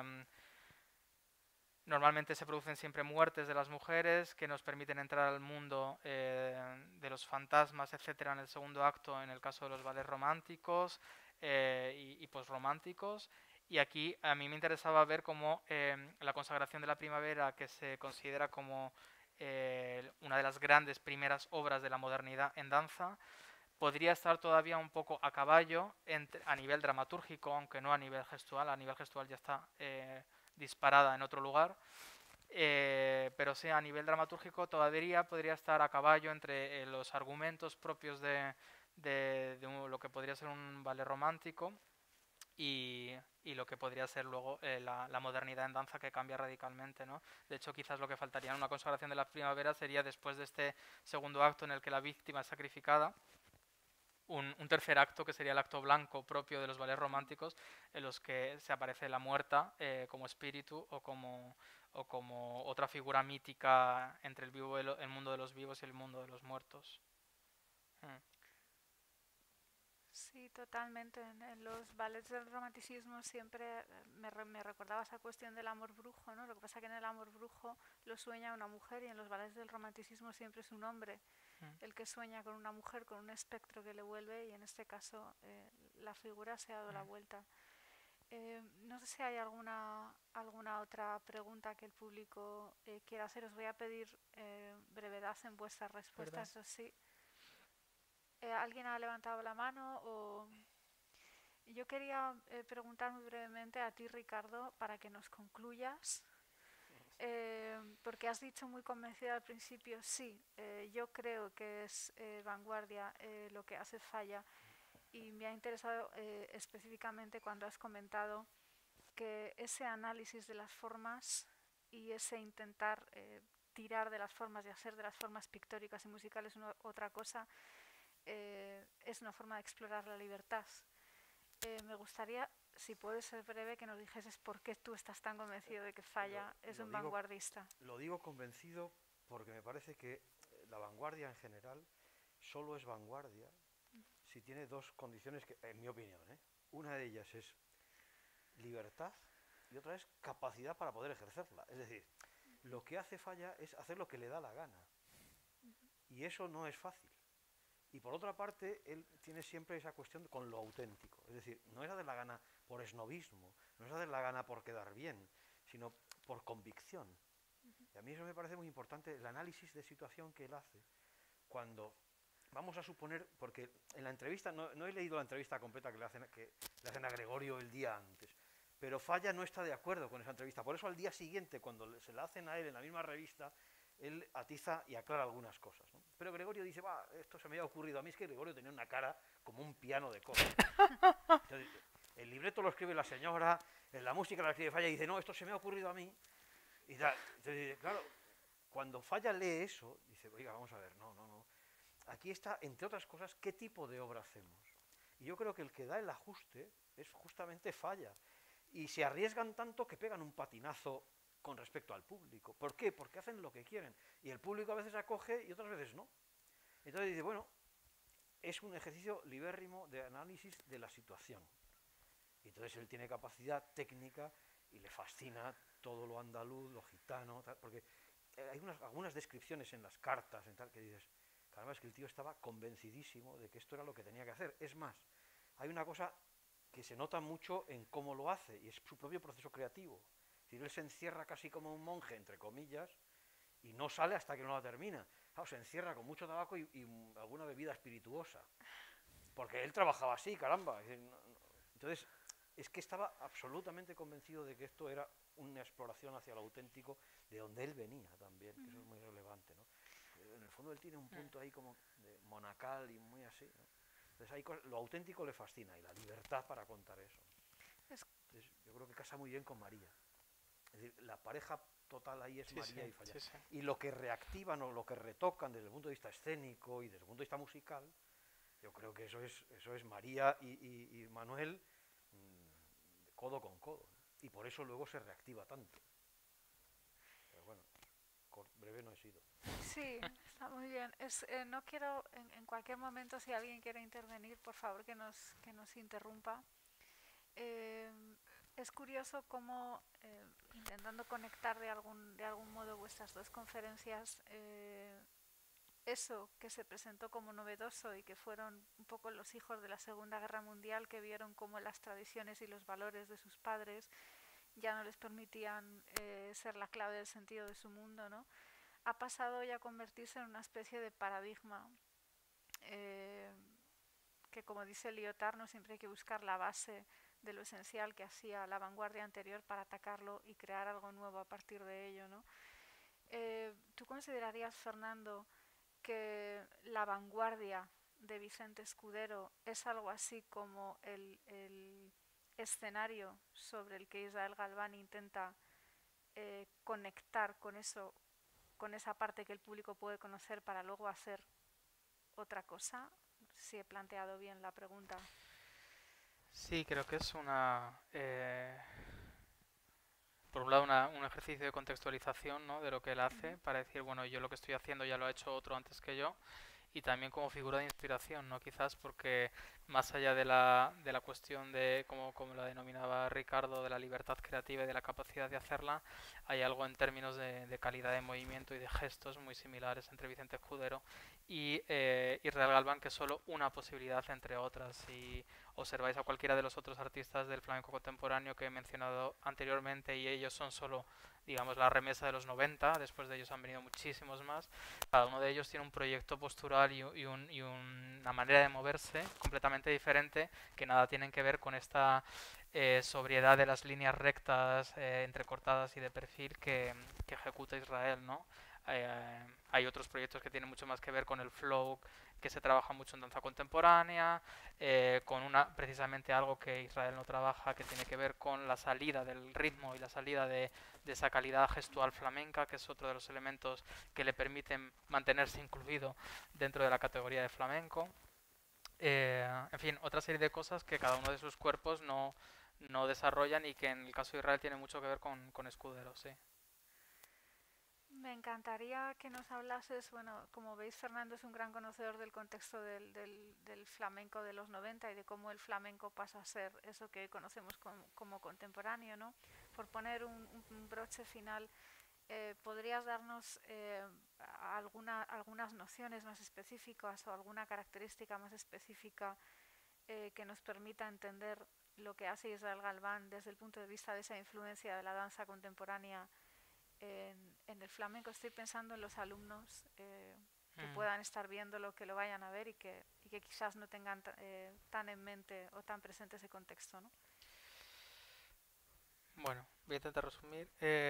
Normalmente se producen siempre muertes de las mujeres que nos permiten entrar al mundo de los fantasmas, etcétera, en el segundo acto, en el caso de los ballets románticos y posrománticos. Y aquí a mí me interesaba ver cómo la consagración de la primavera, que se considera como una de las grandes primeras obras de la modernidad en danza, podría estar todavía un poco a caballo a nivel dramatúrgico, aunque no a nivel gestual. A nivel gestual ya está disparada en otro lugar. Pero sí, a nivel dramatúrgico todavía podría estar a caballo entre los argumentos propios de lo que podría ser un ballet romántico y lo que podría ser luego la modernidad en danza, que cambia radicalmente, ¿no? De hecho, quizás lo que faltaría en una consagración de la primavera sería, después de este segundo acto en el que la víctima es sacrificada, un tercer acto, que sería el acto blanco propio de los ballets románticos, en los que se aparece la muerta como espíritu o como otra figura mítica entre el mundo de los vivos y el mundo de los muertos. Sí, totalmente. En los ballets del romanticismo siempre me recordaba esa cuestión del amor brujo, ¿no? Lo que pasa es que en el amor brujo lo sueña una mujer, y en los ballets del romanticismo siempre es un hombre el que sueña con una mujer, con un espectro que le vuelve, y en este caso la figura se ha dado la vuelta. No sé si hay alguna otra pregunta que el público quiera hacer. Os voy a pedir brevedad en vuestras respuestas, eso sí. ¿Alguien ha levantado la mano? Yo quería preguntar muy brevemente a ti, Ricardo, para que nos concluyas, porque has dicho muy convencida al principio, sí, yo creo que es vanguardia lo que hace Falla, y me ha interesado específicamente cuando has comentado que ese análisis de las formas y ese intentar tirar de las formas y hacer de las formas pictóricas y musicales otra cosa, es una forma de explorar la libertad. Me gustaría, si puedes ser breve, que nos dijeses por qué tú estás tan convencido de que Falla es un vanguardista. Lo digo convencido porque me parece que la vanguardia en general solo es vanguardia si tiene dos condiciones, que, en mi opinión, una de ellas es libertad y otra es capacidad para poder ejercerla. Es decir, lo que hace Falla es hacer lo que le da la gana, y eso no es fácil. Y por otra parte, él tiene siempre esa cuestión con lo auténtico. Es decir, no es hacer la gana por esnovismo, no es hacer la gana por quedar bien, sino por convicción. Y a mí eso me parece muy importante, el análisis de situación que él hace cuando, vamos a suponer, porque en la entrevista, no he leído la entrevista completa que le hacen a Gregorio el día antes, pero Falla no está de acuerdo con esa entrevista. Por eso al día siguiente, cuando se la hacen a él en la misma revista, él atiza y aclara algunas cosas, ¿no? Pero Gregorio dice, va, esto se me había ocurrido a mí. Es que Gregorio tenía una cara como un piano de cola. Entonces, el libreto lo escribe la señora, la música la escribe Falla, y dice, no, esto se me ha ocurrido a mí. Y tal. Entonces, claro, cuando Falla lee eso, dice, oiga, vamos a ver, no. Aquí está, entre otras cosas, qué tipo de obra hacemos. Y yo creo que el que da el ajuste es justamente Falla. Y se arriesgan tanto que pegan un patinazo con respecto al público. ¿Por qué? Porque hacen lo que quieren. Y el público a veces acoge y otras veces no. Entonces dice, bueno, es un ejercicio libérrimo de análisis de la situación. Y entonces él tiene capacidad técnica y le fascina todo lo andaluz, lo gitano, tal, porque hay algunas descripciones en las cartas en tal, que dices, caramba, es que el tío estaba convencidísimo de que esto era lo que tenía que hacer. Es más, hay una cosa que se nota mucho en cómo lo hace, y es su propio proceso creativo. Es decir, él se encierra casi como un monje, entre comillas, y no sale hasta que no la termina. Claro, se encierra con mucho tabaco y alguna bebida espirituosa, porque él trabajaba así, caramba. Entonces, es que estaba absolutamente convencido de que esto era una exploración hacia lo auténtico, de donde él venía también, que eso es muy relevante, ¿no? En el fondo él tiene un punto ahí como de monacal y muy así, ¿no? Entonces ahí lo auténtico le fascina, y la libertad para contar eso. Entonces, yo creo que casa muy bien con María. Es decir, la pareja total ahí es María y Falla. Sí. Y lo que reactivan o lo que retocan desde el punto de vista escénico y desde el punto de vista musical, yo creo que eso es María y Manuel codo con codo. Y por eso luego se reactiva tanto. Pero bueno, breve no he sido. Sí, está muy bien. No quiero, en cualquier momento, si alguien quiere intervenir, por favor que nos interrumpa. Es curioso cómo, intentando conectar de algún modo vuestras dos conferencias, eso que se presentó como novedoso y que fueron un poco los hijos de la Segunda Guerra Mundial, que vieron cómo las tradiciones y los valores de sus padres ya no les permitían ser la clave del sentido de su mundo, ¿no? ha pasado ya a convertirse en una especie de paradigma que, como dice Lyotard, no siempre hay que buscar la base de lo esencial que hacía la vanguardia anterior para atacarlo y crear algo nuevo a partir de ello, ¿no? ¿Tú considerarías, Fernando, que la vanguardia de Vicente Escudero es algo así como el escenario sobre el que Israel Galván intenta conectar con eso, con esa parte que el público puede conocer para luego hacer otra cosa? Si he planteado bien la pregunta. Sí, creo que es por un lado, un ejercicio de contextualización, ¿no?, de lo que él hace, para decir, bueno, yo lo que estoy haciendo ya lo ha hecho otro antes que yo, y también como figura de inspiración, ¿no? Quizás porque más allá de la cuestión de, como la denominaba Ricardo, de la libertad creativa y de la capacidad de hacerla, hay algo en términos de calidad de movimiento y de gestos muy similares entre Vicente Escudero y Israel Galván, que es solo una posibilidad entre otras. Si observáis a cualquiera de los otros artistas del flamenco contemporáneo que he mencionado anteriormente, y ellos son solo, digamos, la remesa de los 90, después de ellos han venido muchísimos más, cada uno de ellos tiene un proyecto postural y una manera de moverse completamente diferente, que nada tienen que ver con esta sobriedad de las líneas rectas, entrecortadas y de perfil que ejecuta Israel, ¿no? Hay otros proyectos que tienen mucho más que ver con el flow, que se trabaja mucho en danza contemporánea, con precisamente algo que Israel no trabaja, que tiene que ver con la salida del ritmo y la salida de esa calidad gestual flamenca, que es otro de los elementos que le permiten mantenerse incluido dentro de la categoría de flamenco. En fin, otra serie de cosas que cada uno de sus cuerpos no desarrollan, y que en el caso de Israel tiene mucho que ver con Escudero, sí. Me encantaría que nos hablases, bueno, como veis, Fernando es un gran conocedor del contexto del flamenco de los 90 y de cómo el flamenco pasa a ser eso que conocemos como contemporáneo, ¿no? Por poner un broche final, ¿podrías darnos algunas nociones más específicas o alguna característica más específica que nos permita entender lo que hace Israel Galván desde el punto de vista de esa influencia de la danza contemporánea en el flamenco? Estoy pensando en los alumnos que puedan estar viendo lo que lo vayan a ver y que quizás no tengan tan en mente o tan presente ese contexto, ¿no? Bueno, voy a intentar resumir.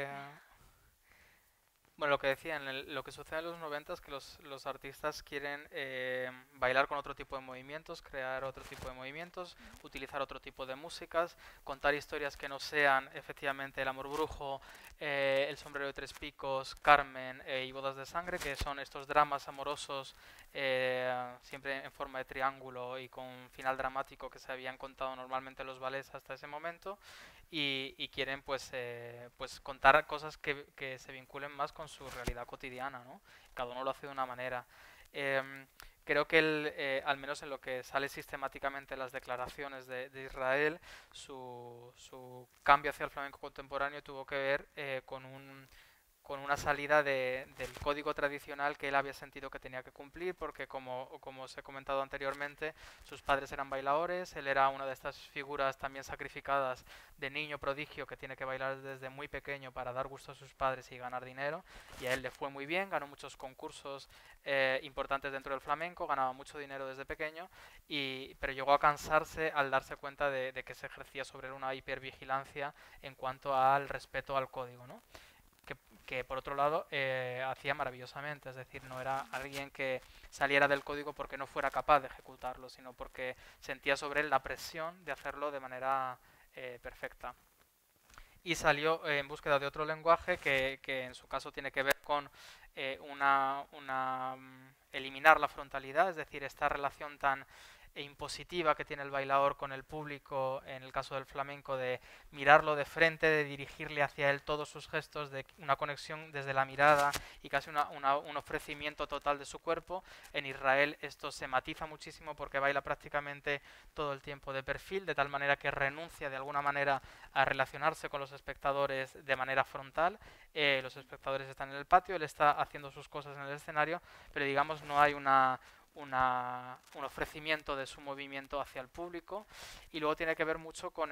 Bueno, lo que decía, lo que sucede en los 90 es que los artistas quieren bailar con otro tipo de movimientos, crear otro tipo de movimientos, utilizar otro tipo de músicas, contar historias que no sean efectivamente El amor brujo, El sombrero de tres picos, Carmen y Bodas de sangre, que son estos dramas amorosos siempre en forma de triángulo y con final dramático que se habían contado normalmente en los ballets hasta ese momento. Y quieren pues contar cosas que se vinculen más con su realidad cotidiana, ¿no? Cada uno lo hace de una manera. Creo que al menos en lo que sale sistemáticamente en las declaraciones de Israel, su cambio hacia el flamenco contemporáneo tuvo que ver con una salida del código tradicional que él había sentido que tenía que cumplir, porque como os he comentado anteriormente, sus padres eran bailadores, él era una de estas figuras también sacrificadas de niño prodigio que tiene que bailar desde muy pequeño para dar gusto a sus padres y ganar dinero, y a él le fue muy bien, ganó muchos concursos importantes dentro del flamenco, ganaba mucho dinero desde pequeño, pero llegó a cansarse al darse cuenta de que se ejercía sobre él una hipervigilancia en cuanto al respeto al código, ¿no? Que por otro lado hacía maravillosamente, es decir, no era alguien que saliera del código porque no fuera capaz de ejecutarlo, sino porque sentía sobre él la presión de hacerlo de manera perfecta. Y salió en búsqueda de otro lenguaje que en su caso tiene que ver con eliminar la frontalidad, es decir, esta relación tan impositiva que tiene el bailador con el público, en el caso del flamenco, de mirarlo de frente, de dirigirle hacia él todos sus gestos, de una conexión desde la mirada y casi un ofrecimiento total de su cuerpo. En Israel esto se matiza muchísimo porque baila prácticamente todo el tiempo de perfil, de tal manera que renuncia de alguna manera a relacionarse con los espectadores de manera frontal. Los espectadores están en el patio, él está haciendo sus cosas en el escenario, pero digamos no hay un ofrecimiento de su movimiento hacia el público, y luego tiene que ver mucho con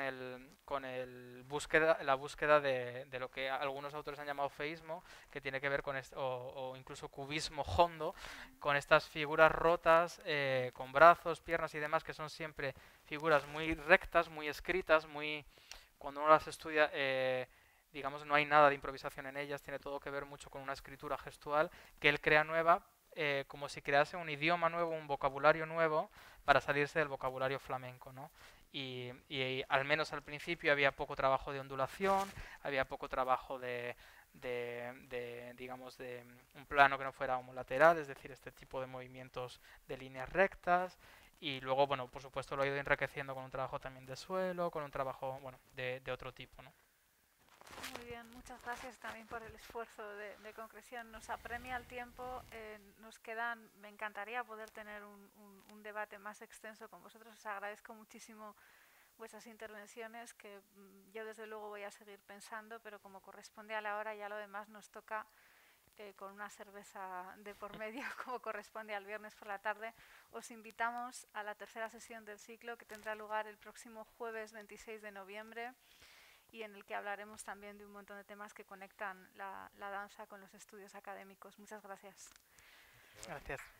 la búsqueda de lo que algunos autores han llamado feísmo, que tiene que ver con o incluso cubismo hondo, con estas figuras rotas, con brazos, piernas y demás, que son siempre figuras muy rectas, muy escritas, cuando uno las estudia, digamos, no hay nada de improvisación en ellas, tiene todo que ver mucho con una escritura gestual que él crea nueva, como si crease un idioma nuevo, un vocabulario nuevo para salirse del vocabulario flamenco, ¿no? Y al menos al principio había poco trabajo de ondulación, había poco trabajo digamos, de un plano que no fuera homolateral, es decir, este tipo de movimientos de líneas rectas. Y luego, bueno, por supuesto lo he ido enriqueciendo con un trabajo también de suelo, con un trabajo, bueno, de otro tipo, ¿no? Muy bien, muchas gracias también por el esfuerzo de concreción. Nos apremia el tiempo, me encantaría poder tener un debate más extenso con vosotros. Os agradezco muchísimo vuestras intervenciones, que yo desde luego voy a seguir pensando, pero como corresponde a la hora, ya lo demás nos toca con una cerveza de por medio, como corresponde al viernes por la tarde. Os invitamos a la tercera sesión del ciclo, que tendrá lugar el próximo jueves 26 de noviembre, y en el que hablaremos también de un montón de temas que conectan la danza con los estudios académicos. Muchas gracias. Gracias.